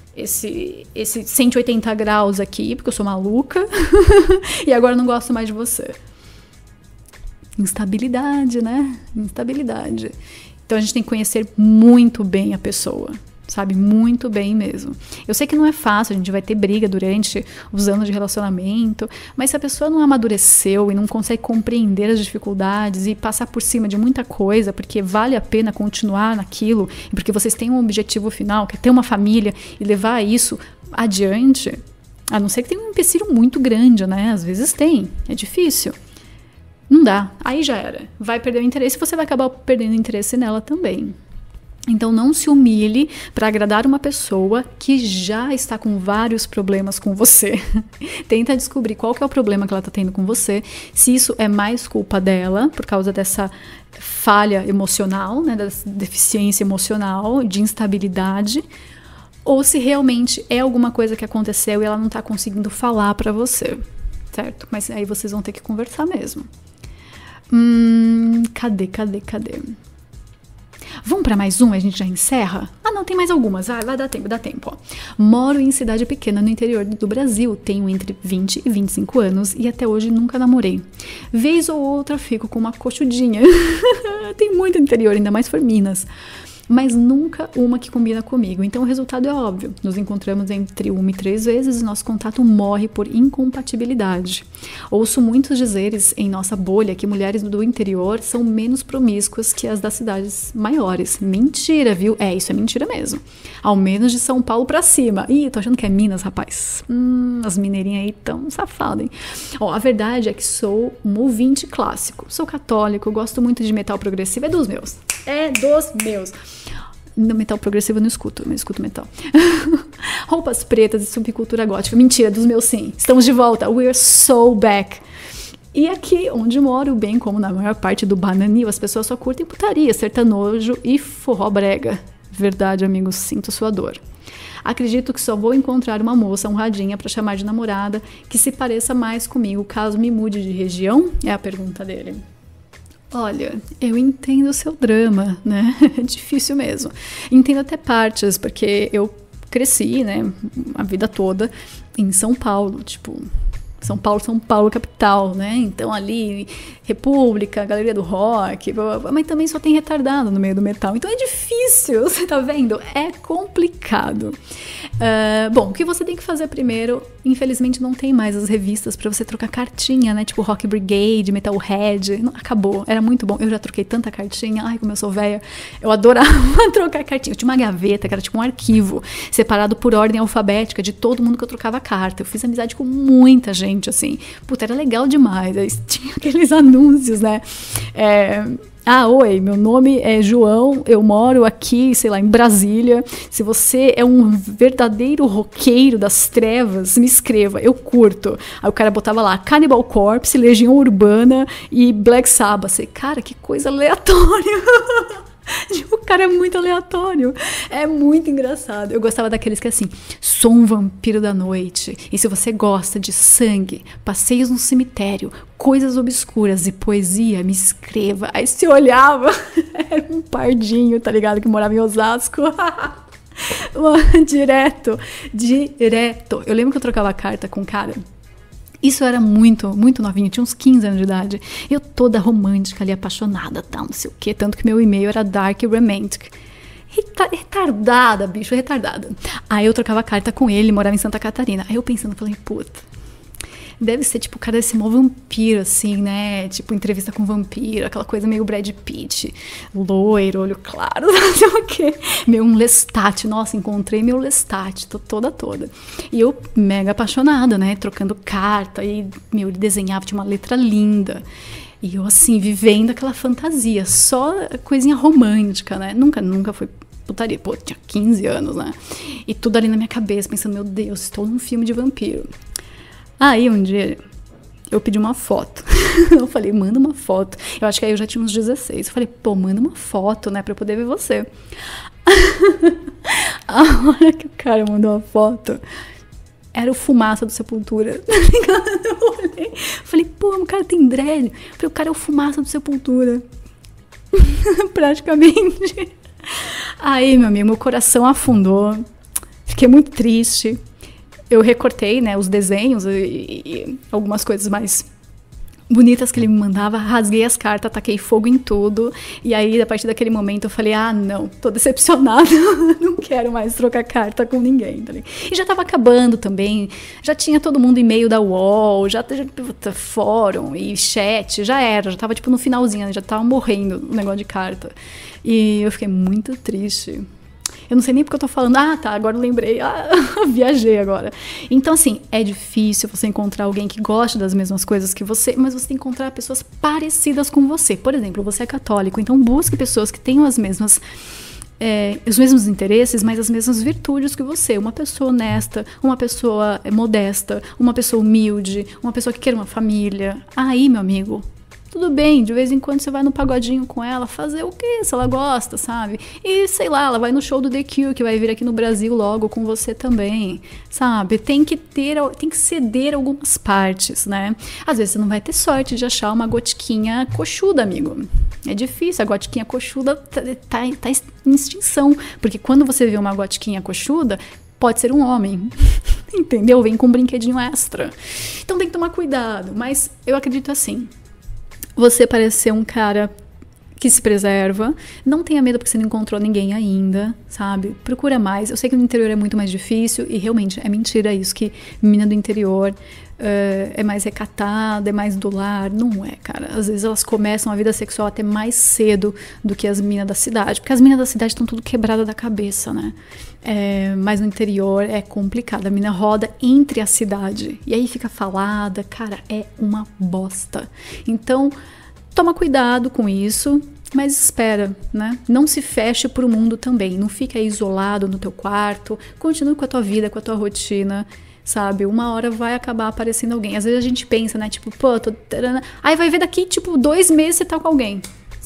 180 graus aqui, porque eu sou maluca, e agora eu não gosto mais de você. Instabilidade, né? Instabilidade. Então a gente tem que conhecer muito bem a pessoa. Sabe? Muito bem mesmo. Eu sei que não é fácil, a gente vai ter briga durante os anos de relacionamento, mas se a pessoa não amadureceu e não consegue compreender as dificuldades e passar por cima de muita coisa, porque vale a pena continuar naquilo, porque vocês têm um objetivo final, que é ter uma família e levar isso adiante, a não ser que tenha um empecilho muito grande, né? Às vezes tem, é difícil. Não dá, aí já era. Vai perder o interesse e você vai acabar perdendo interesse nela também. Então não se humilhe para agradar uma pessoa que já está com vários problemas com você. Tenta descobrir qual que é o problema que ela está tendo com você, se isso é mais culpa dela, por causa dessa falha emocional, né, dessa deficiência emocional, de instabilidade, ou se realmente é alguma coisa que aconteceu e ela não está conseguindo falar para você, certo? Mas aí vocês vão ter que conversar mesmo. Cadê? Vamos para mais uma, a gente já encerra? Ah, não, tem mais algumas. Vai dar tempo. Ó. Moro em cidade pequena no interior do Brasil. Tenho entre 20 e 25 anos e até hoje nunca namorei. Vez ou outra fico com uma coxudinha. Tem muito interior, ainda mais for Minas. Mas nunca uma que combina comigo. Então o resultado é óbvio. Nos encontramos entre 1 e 3 vezes e nosso contato morre por incompatibilidade. Ouço muitos dizeres em nossa bolha que mulheres do interior são menos promíscuas que as das cidades maiores. Mentira, viu? Isso é mentira mesmo. Ao menos de São Paulo pra cima. Ih, tô achando que é Minas, rapaz. As mineirinhas aí tão safadas, hein? Ó, a verdade é que sou um ouvinte clássico. Sou católico, gosto muito de metal progressivo. É dos meus. No metal progressivo eu não escuto, mas escuto metal. Roupas pretas e subcultura gótica. Mentira, dos meus sim. Estamos de volta. We're so back. E aqui onde moro, bem como na maior parte do Bananil, as pessoas só curtem putaria, sertanojo e forró brega. Verdade, amigos, sinto sua dor. Acredito que só vou encontrar uma moça honradinha pra chamar de namorada que se pareça mais comigo caso me mude de região? É a pergunta dele. Olha, eu entendo o seu drama, né? É difícil mesmo. Entendo até partes, porque eu cresci, né, a vida toda em São Paulo, tipo, São Paulo capital, né? Então ali, República, Galeria do Rock, mas também só tem retardado no meio do metal. Então é difícil, você tá vendo? É complicado. Bom, o que você tem que fazer primeiro, infelizmente não tem mais as revistas pra você trocar cartinha, né? Tipo Rock Brigade, Metalhead, acabou, era muito bom. Eu já troquei tanta cartinha, ai como eu sou velha, eu adorava trocar cartinha. Eu tinha uma gaveta que era tipo um arquivo, separado por ordem alfabética de todo mundo que eu trocava carta. Eu fiz amizade com muita gente, assim. Puta, era legal demais. Aí tinha aqueles anúncios, né? Oi, meu nome é João, eu moro aqui, sei lá, em Brasília. Se você é um verdadeiro roqueiro das trevas, me escreva, eu curto. Aí o cara botava lá, Cannibal Corpse, Legião Urbana e Black Sabbath. Cara, que coisa aleatória. O cara é muito aleatório. É muito engraçado. Eu gostava daqueles que assim, sou um vampiro da noite. E se você gosta de sangue, passeios no cemitério, coisas obscuras e poesia, me escreva. Aí se olhava, era um pardinho, tá ligado? Que morava em Osasco. Direto. Eu lembro que eu trocava carta com um cara. Isso eu era muito, muito novinha, tinha uns 15 anos de idade. Eu toda romântica ali, apaixonada, tal, não sei o quê. Tanto que meu e-mail era Dark Romantic. Retardada, bicho, retardada. Aí eu trocava carta com ele, morava em Santa Catarina. Aí eu pensando, falei, puta, deve ser tipo o cara desse mó vampiro, assim, né? Tipo, entrevista com vampiro, aquela coisa meio Brad Pitt, loiro, olho claro, não sei o quê. Um Lestat, nossa, encontrei meu Lestat, tô toda. E eu mega apaixonada, né? Trocando carta, e ele desenhava, tinha uma letra linda. E eu, assim, vivendo aquela fantasia, só coisinha romântica, né? Nunca foi putaria. Pô, tinha 15 anos, né? E tudo ali na minha cabeça, pensando, meu Deus, estou num filme de vampiro. Aí um dia eu pedi uma foto. Eu falei, manda uma foto. Eu acho que aí eu já tinha uns 16. Eu falei, pô, manda uma foto, né, pra eu poder ver você. A hora que o cara mandou a foto, era o Fumaça do Sepultura. Eu olhei, falei, pô, o cara tem dread. Eu falei, o cara é o Fumaça do Sepultura. Praticamente. Aí, meu amigo, meu coração afundou. Fiquei muito triste. Eu recortei, né, os desenhos e algumas coisas mais bonitas que ele me mandava, rasguei as cartas, taquei fogo em tudo, e aí, a partir daquele momento, eu falei, não, tô decepcionada, não quero mais trocar carta com ninguém. E já tava acabando também, já tinha todo mundo e-mail da UOL, já fórum e chat, já tava tipo no finalzinho, já tava morrendo o negócio de carta. E eu fiquei muito triste. Eu não sei nem porque eu tô falando. Tá, agora eu lembrei. Viajei agora. Então, assim, é difícil você encontrar alguém que goste das mesmas coisas que você, mas você tem que encontrar pessoas parecidas com você. Por exemplo, você é católico, então busque pessoas que tenham os mesmos interesses, mas as mesmas virtudes que você. Uma pessoa honesta, uma pessoa modesta, uma pessoa humilde, uma pessoa que quer uma família. Aí, meu amigo, tudo bem, de vez em quando você vai no pagodinho com ela, fazer o quê? Se ela gosta, sabe? E, sei lá, ela vai no show do The Cure, que vai vir aqui no Brasil logo com você também, sabe? Tem que ceder algumas partes, né? Às vezes você não vai ter sorte de achar uma gotiquinha coxuda, amigo. É difícil, a gotiquinha coxuda tá em extinção, porque quando você vê uma gotiquinha coxuda, pode ser um homem, entendeu? Vem com um brinquedinho extra. Então tem que tomar cuidado, mas eu acredito assim. Você parece ser um cara que se preserva, não tenha medo porque você não encontrou ninguém ainda, sabe? Procura mais. Eu sei que no interior é muito mais difícil e realmente é mentira isso, que menina do interior é mais recatada, é mais do lar. Não é, cara. Às vezes elas começam a vida sexual até mais cedo do que as meninas da cidade, porque as meninas da cidade estão tudo quebradas da cabeça, né? Mas no interior é complicado. A mina roda entre a cidade e aí fica falada, cara, é uma bosta. Então, toma cuidado com isso, mas espera, né? Não se feche pro mundo também. Não fica isolado no teu quarto. Continue com a tua vida, com a tua rotina, sabe? Uma hora vai acabar aparecendo alguém. Às vezes a gente pensa, né? Tipo, pô, aí vai ver daqui, tipo, 2 meses você tá com alguém.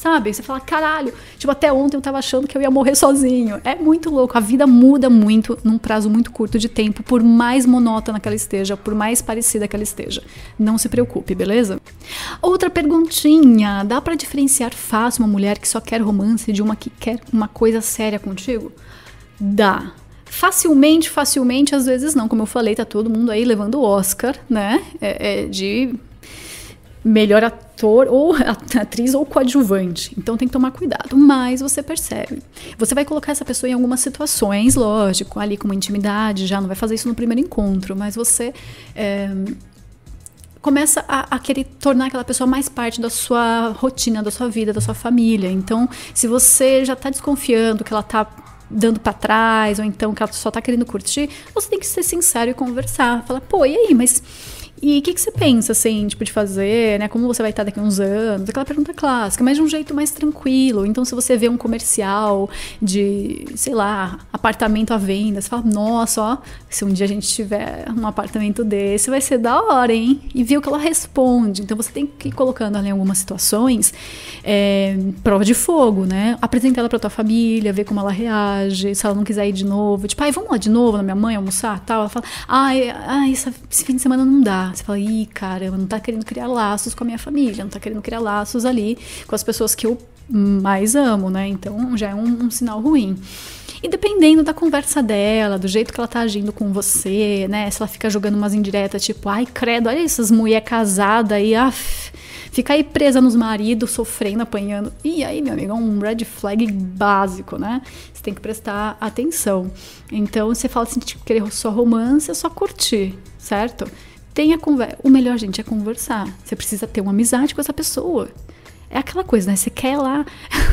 sabe? Você fala, caralho, tipo, até ontem eu tava achando que eu ia morrer sozinho. É muito louco, a vida muda muito num prazo muito curto de tempo, por mais monótona que ela esteja, por mais parecida que ela esteja. Não se preocupe, beleza? Outra perguntinha, dá pra diferenciar fácil uma mulher que só quer romance de uma que quer uma coisa séria contigo? Dá. Facilmente, às vezes não. Como eu falei, tá todo mundo aí levando o Oscar, né? De melhor ator ou atriz ou coadjuvante. Então tem que tomar cuidado. Mas você percebe. Você vai colocar essa pessoa em algumas situações, lógico, ali com uma intimidade, já não vai fazer isso no primeiro encontro, mas você começa a querer tornar aquela pessoa mais parte da sua rotina, da sua vida, da sua família. Então, se você já tá desconfiando que ela tá dando pra trás, ou então que ela só tá querendo curtir, você tem que ser sincero e conversar. Falar, pô, e aí, mas... E o que você pensa, assim, tipo, de fazer, né? Como você vai estar daqui a uns anos? Aquela pergunta clássica, mas de um jeito mais tranquilo. Então, se você vê um comercial de, sei lá, apartamento à venda, você fala, nossa, ó, se um dia a gente tiver um apartamento desse, vai ser da hora, hein? E ver o que ela responde. Então, você tem que ir colocando ali em algumas situações prova de fogo, né? Apresenta ela pra tua família, ver como ela reage, se ela não quiser ir de novo. Tipo, vamos lá de novo na minha mãe almoçar, tal. Ela fala, esse fim de semana não dá. Você fala, ih, caramba, não tá querendo criar laços com a minha família, não tá querendo criar laços ali com as pessoas que eu mais amo, né? Então já é um sinal ruim. E dependendo da conversa dela, do jeito que ela tá agindo com você, né? Se ela fica jogando umas indiretas, tipo, ai, credo, olha essas mulher casada aí, fica aí presa nos maridos, sofrendo, apanhando. E aí, meu amigo, é um red flag básico, né? Você tem que prestar atenção. Então, você fala assim, tipo, querer só romance, é só curtir, certo? Tenha conversa. O melhor, gente, é conversar. Você precisa ter uma amizade com essa pessoa. É aquela coisa, né? Você quer lá...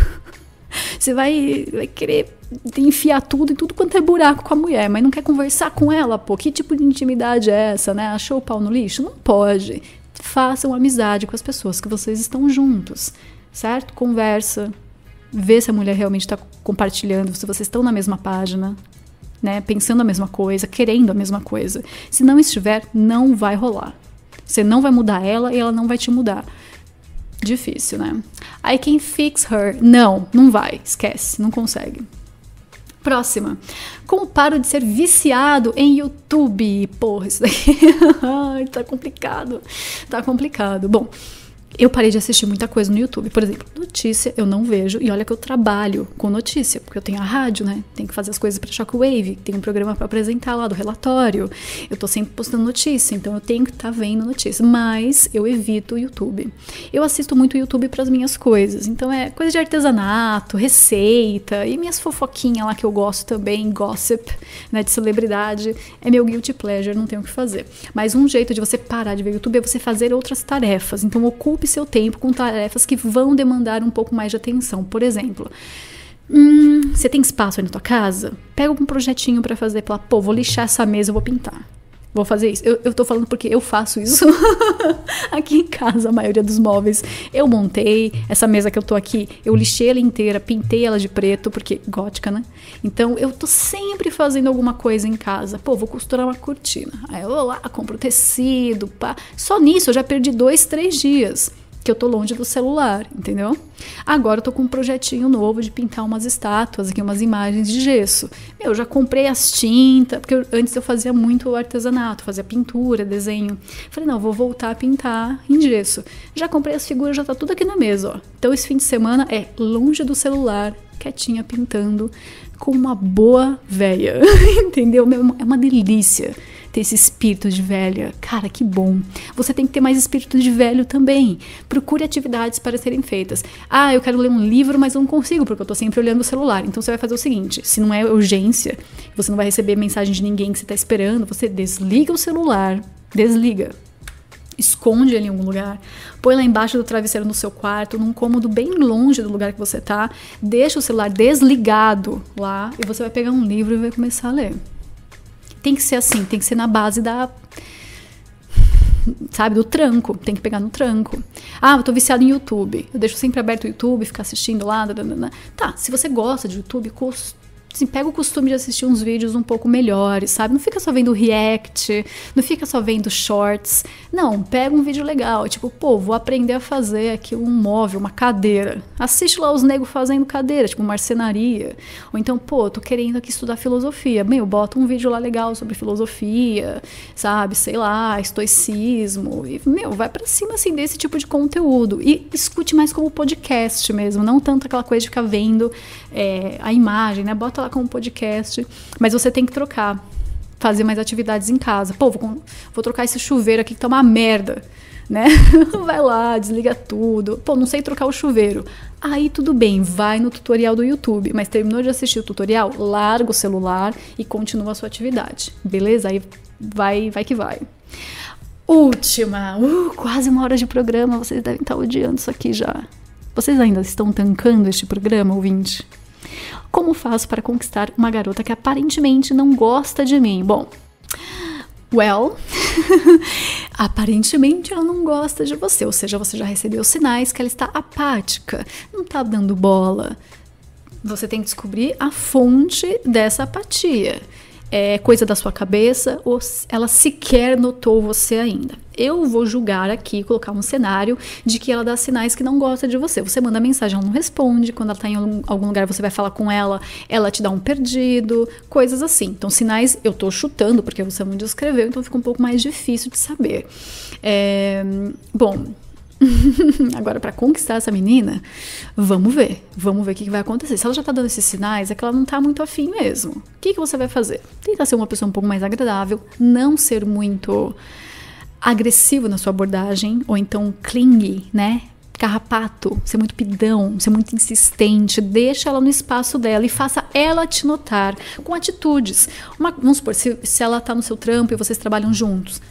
Você vai querer enfiar tudo e tudo quanto é buraco com a mulher, mas não quer conversar com ela, pô. Que tipo de intimidade é essa, né? Achou o pau no lixo? Não pode. Façam amizade com as pessoas que vocês estão juntos, certo? Conversa. Vê se a mulher realmente está compartilhando, se vocês estão na mesma página, né? Pensando a mesma coisa, querendo a mesma coisa. Se não estiver, não vai rolar. Você não vai mudar ela e ela não vai te mudar. Difícil, né? I can fix her. Não vai. Esquece. Não consegue. Próxima. Como paro de ser viciado em YouTube? Porra, isso daqui... Ai, tá complicado. Tá complicado. Bom... Eu parei de assistir muita coisa no YouTube. Por exemplo, notícia eu não vejo. E olha que eu trabalho com notícia, porque eu tenho a rádio, né? Tenho que fazer as coisas pra Shockwave. Tem um programa pra apresentar lá do relatório. Eu tô sempre postando notícia, então eu tenho que estar vendo notícia. Mas eu evito o YouTube. Eu assisto muito o YouTube pras minhas coisas. Então é coisa de artesanato, receita e minhas fofoquinhas lá que eu gosto também, gossip, né? De celebridade. É meu guilty pleasure, não tenho o que fazer. Mas um jeito de você parar de ver YouTube é você fazer outras tarefas. Então ocupe seu tempo com tarefas que vão demandar um pouco mais de atenção. Por exemplo, você tem espaço aí na tua casa? Pega um projetinho pra fazer, pô, vou lixar essa mesa, eu vou pintar. Vou fazer isso. Eu tô falando porque eu faço isso aqui em casa, a maioria dos móveis. Eu montei essa mesa que eu tô aqui, eu lixei ela inteira, pintei ela de preto, porque gótica, né? Então, eu tô sempre fazendo alguma coisa em casa. Pô, vou costurar uma cortina. Aí eu vou lá, compro tecido, pá. Só nisso eu já perdi 2, 3 dias que eu tô longe do celular, entendeu? Agora eu tô com um projetinho novo de pintar umas estátuas aqui, umas imagens de gesso. Eu já comprei as tintas, porque antes eu fazia muito artesanato, fazia pintura, desenho. Falei, não, vou voltar a pintar em gesso. Já comprei as figuras, já tá tudo aqui na mesa, ó. Então esse fim de semana é longe do celular, quietinha, pintando, com uma boa véia, entendeu? É uma delícia ter esse espírito de velha. Cara, que bom. Você tem que ter mais espírito de velho também. Procure atividades para serem feitas. Eu quero ler um livro, mas eu não consigo, porque eu tô sempre olhando o celular. Então você vai fazer o seguinte, se não é urgência, você não vai receber mensagem de ninguém que você tá esperando, você desliga o celular, desliga. Esconde ele em algum lugar, põe lá embaixo do travesseiro no seu quarto, num cômodo bem longe do lugar que você tá, deixa o celular desligado lá e você vai pegar um livro e vai começar a ler. Tem que ser assim, tem que ser na base do tranco. Tem que pegar no tranco. Eu tô viciado em YouTube. Eu deixo sempre aberto o YouTube, ficar assistindo lá. Tá, se você gosta de YouTube, assim, pega o costume de assistir uns vídeos um pouco melhores, sabe? Não fica só vendo react, não fica só vendo shorts. Não, pega um vídeo legal. Tipo, pô, vou aprender a fazer aqui um móvel, uma cadeira. Assiste lá os negros fazendo cadeira, tipo marcenaria. Ou então, pô, tô querendo aqui estudar filosofia. Bota um vídeo lá legal sobre filosofia, sabe? Sei lá, estoicismo. E, vai pra cima, assim, desse tipo de conteúdo. E escute mais como podcast mesmo, não tanto aquela coisa de ficar vendo a imagem, né? Bota lá como podcast, mas você tem que trocar, fazer mais atividades em casa. Pô, vou trocar esse chuveiro aqui que tá uma merda, né? Vai lá, desliga tudo. Pô, não sei trocar o chuveiro. Aí tudo bem, vai no tutorial do YouTube, mas terminou de assistir o tutorial, larga o celular e continua a sua atividade, beleza? Aí vai que vai. Última, quase 1 hora de programa, vocês devem estar odiando isso aqui já. Vocês ainda estão tancando este programa, ouvinte? Como faço para conquistar uma garota que aparentemente não gosta de mim? Bom, aparentemente ela não gosta de você, ou seja, você já recebeu sinais que ela está apática, não está dando bola. Você tem que descobrir a fonte dessa apatia. É coisa da sua cabeça ou ela sequer notou você ainda. Eu vou julgar aqui, colocar um cenário de que ela dá sinais que não gosta de você. Você manda mensagem, ela não responde. Quando ela está em algum lugar, você vai falar com ela, ela te dá um perdido, coisas assim. Então, sinais eu tô chutando, porque você não descreveu, então fica um pouco mais difícil de saber. Bom... Agora, para conquistar essa menina, vamos ver o que vai acontecer. Se ela já tá dando esses sinais, é que ela não tá muito afim mesmo. O que você vai fazer? Tentar ser uma pessoa um pouco mais agradável, não ser muito agressivo na sua abordagem, ou então clingy, né? Carrapato, ser muito pidão, ser muito insistente, deixa ela no espaço dela e faça ela te notar com atitudes. Vamos supor, se ela tá no seu trampo e vocês trabalham juntos,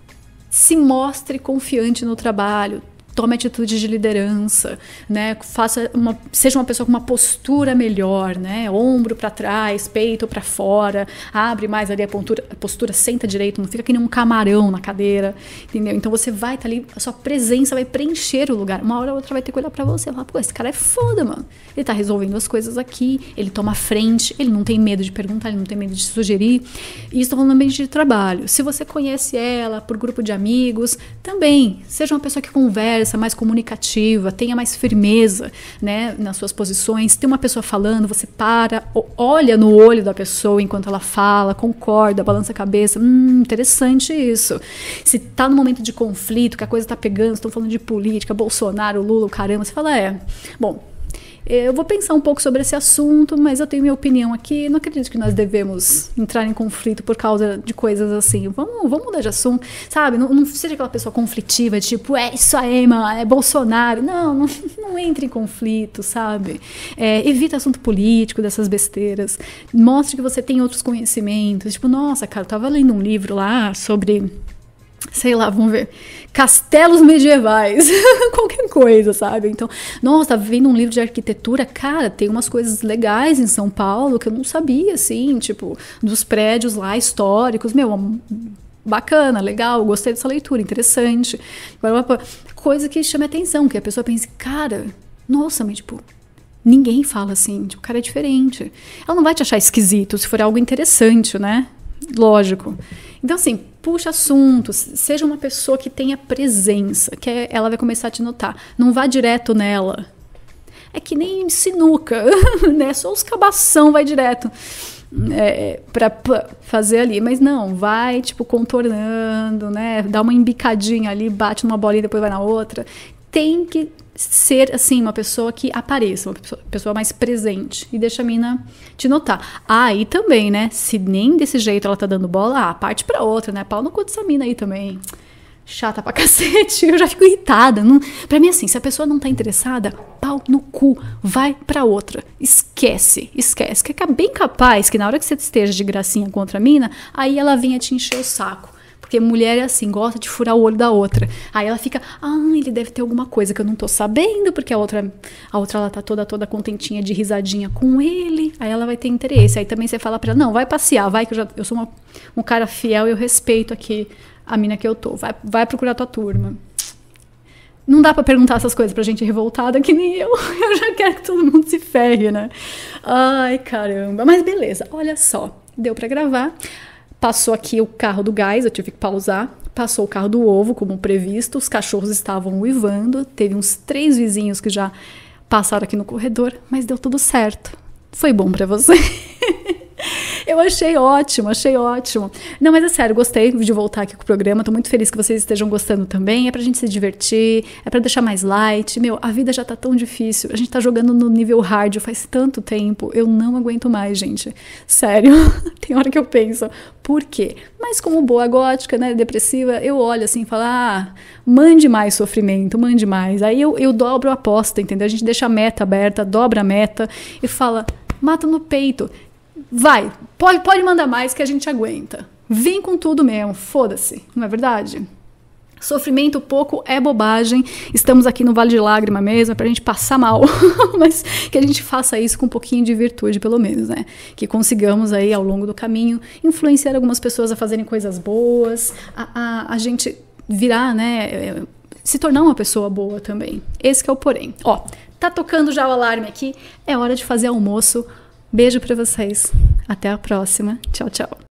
se mostre confiante no trabalho, tome atitude de liderança, né? Seja uma pessoa com uma postura melhor, né? Ombro para trás, peito para fora, abre mais ali a postura, senta direito, não fica que nem um camarão na cadeira, entendeu? Então você vai estar ali, a sua presença vai preencher o lugar. Uma hora ou outra vai ter que olhar para você e falar, pô, esse cara é foda, mano. Ele tá resolvendo as coisas aqui, ele toma frente, ele não tem medo de perguntar, ele não tem medo de sugerir. E isso falando no ambiente de trabalho. Se você conhece ela por grupo de amigos, também, seja uma pessoa que conversa, mais comunicativa, tenha mais firmeza, né, nas suas posições. Tem uma pessoa falando, você para, olha no olho da pessoa enquanto ela fala, concorda, balança a cabeça. Interessante isso. Se tá no momento de conflito, que a coisa tá pegando, estão falando de política, Bolsonaro, Lula, o caramba, você fala, bom, eu vou pensar um pouco sobre esse assunto, mas eu tenho minha opinião aqui. Não acredito que nós devemos entrar em conflito por causa de coisas assim. Vamos mudar de assunto, sabe? Não seja aquela pessoa conflitiva, tipo, isso aí, mano, é Bolsonaro. Não entre em conflito, sabe? Evita assunto político, dessas besteiras. Mostre que você tem outros conhecimentos. Tipo, nossa, cara, eu tava lendo um livro lá sobre... sei lá, vamos ver, castelos medievais, qualquer coisa, sabe? Então, nossa, tá vendo um livro de arquitetura, cara, tem umas coisas legais em São Paulo que eu não sabia, assim, tipo, dos prédios lá históricos, bacana, legal, gostei dessa leitura, interessante. Agora, coisa que chama atenção, que a pessoa pensa, cara, nossa, mas tipo, ninguém fala assim, tipo, o cara é diferente. Ela não vai te achar esquisito se for algo interessante, né? Lógico. Então, assim, puxa assuntos, seja uma pessoa que tenha presença, que ela vai começar a te notar. Não vá direto nela. É que nem sinuca, né? Só os cabação vai direto pra fazer ali. Mas não, vai, tipo, contornando, né? Dá uma embicadinha ali, bate numa bolinha e depois vai na outra. Tem que ser, assim, uma pessoa que apareça, uma pessoa mais presente e deixa a mina te notar. E também, né, se nem desse jeito ela tá dando bola, parte pra outra, né, pau no cu dessa mina aí também. Chata pra cacete, eu já fico irritada. Pra mim, assim, se a pessoa não tá interessada, pau no cu, vai pra outra. Esquece. Que é bem capaz que na hora que você esteja de gracinha contra a mina, aí ela venha te encher o saco. Porque mulher é assim, gosta de furar o olho da outra. Aí ela fica, ele deve ter alguma coisa que eu não tô sabendo, porque a outra ela tá toda contentinha de risadinha com ele. Aí ela vai ter interesse. Aí também você fala pra ela, não, vai passear, vai que eu sou um cara fiel e eu respeito aqui a mina que eu tô. Vai procurar tua turma. não dá pra perguntar essas coisas pra gente revoltada que nem eu. Eu já quero que todo mundo se ferre, né? Ai, caramba. Mas beleza, olha só. Deu pra gravar. Passou aqui o carro do gás, eu tive que pausar. Passou o carro do ovo, como previsto. Os cachorros estavam uivando. Teve uns 3 vizinhos que já passaram aqui no corredor. Mas deu tudo certo. Foi bom pra você? Eu achei ótimo, achei ótimo. Não, mas é sério, gostei de voltar aqui com o programa. Tô muito feliz que vocês estejam gostando também. É pra gente se divertir, é pra deixar mais light. Meu, a vida já tá tão difícil. A gente tá jogando no nível hard faz tanto tempo. Eu não aguento mais, gente. Sério. Tem hora que eu penso, por quê? Mas como boa gótica, né, depressiva, eu olho assim e falo, mande mais sofrimento, mande mais. Aí eu dobro a aposta, entendeu? A gente deixa a meta aberta, dobra a meta e fala, mata no peito. Vai, pode mandar mais que a gente aguenta. Vem com tudo mesmo, foda-se, não é verdade? Sofrimento pouco é bobagem. Estamos aqui no Vale de Lágrima mesmo, é pra gente passar mal. Mas que a gente faça isso com um pouquinho de virtude, pelo menos, né? Que consigamos aí, ao longo do caminho, influenciar algumas pessoas a fazerem coisas boas, a gente virar, né? Se tornar uma pessoa boa também. Esse que é o porém. Ó, tá tocando já o alarme aqui, é hora de fazer almoço. Beijo pra vocês. Até a próxima. Tchau, tchau.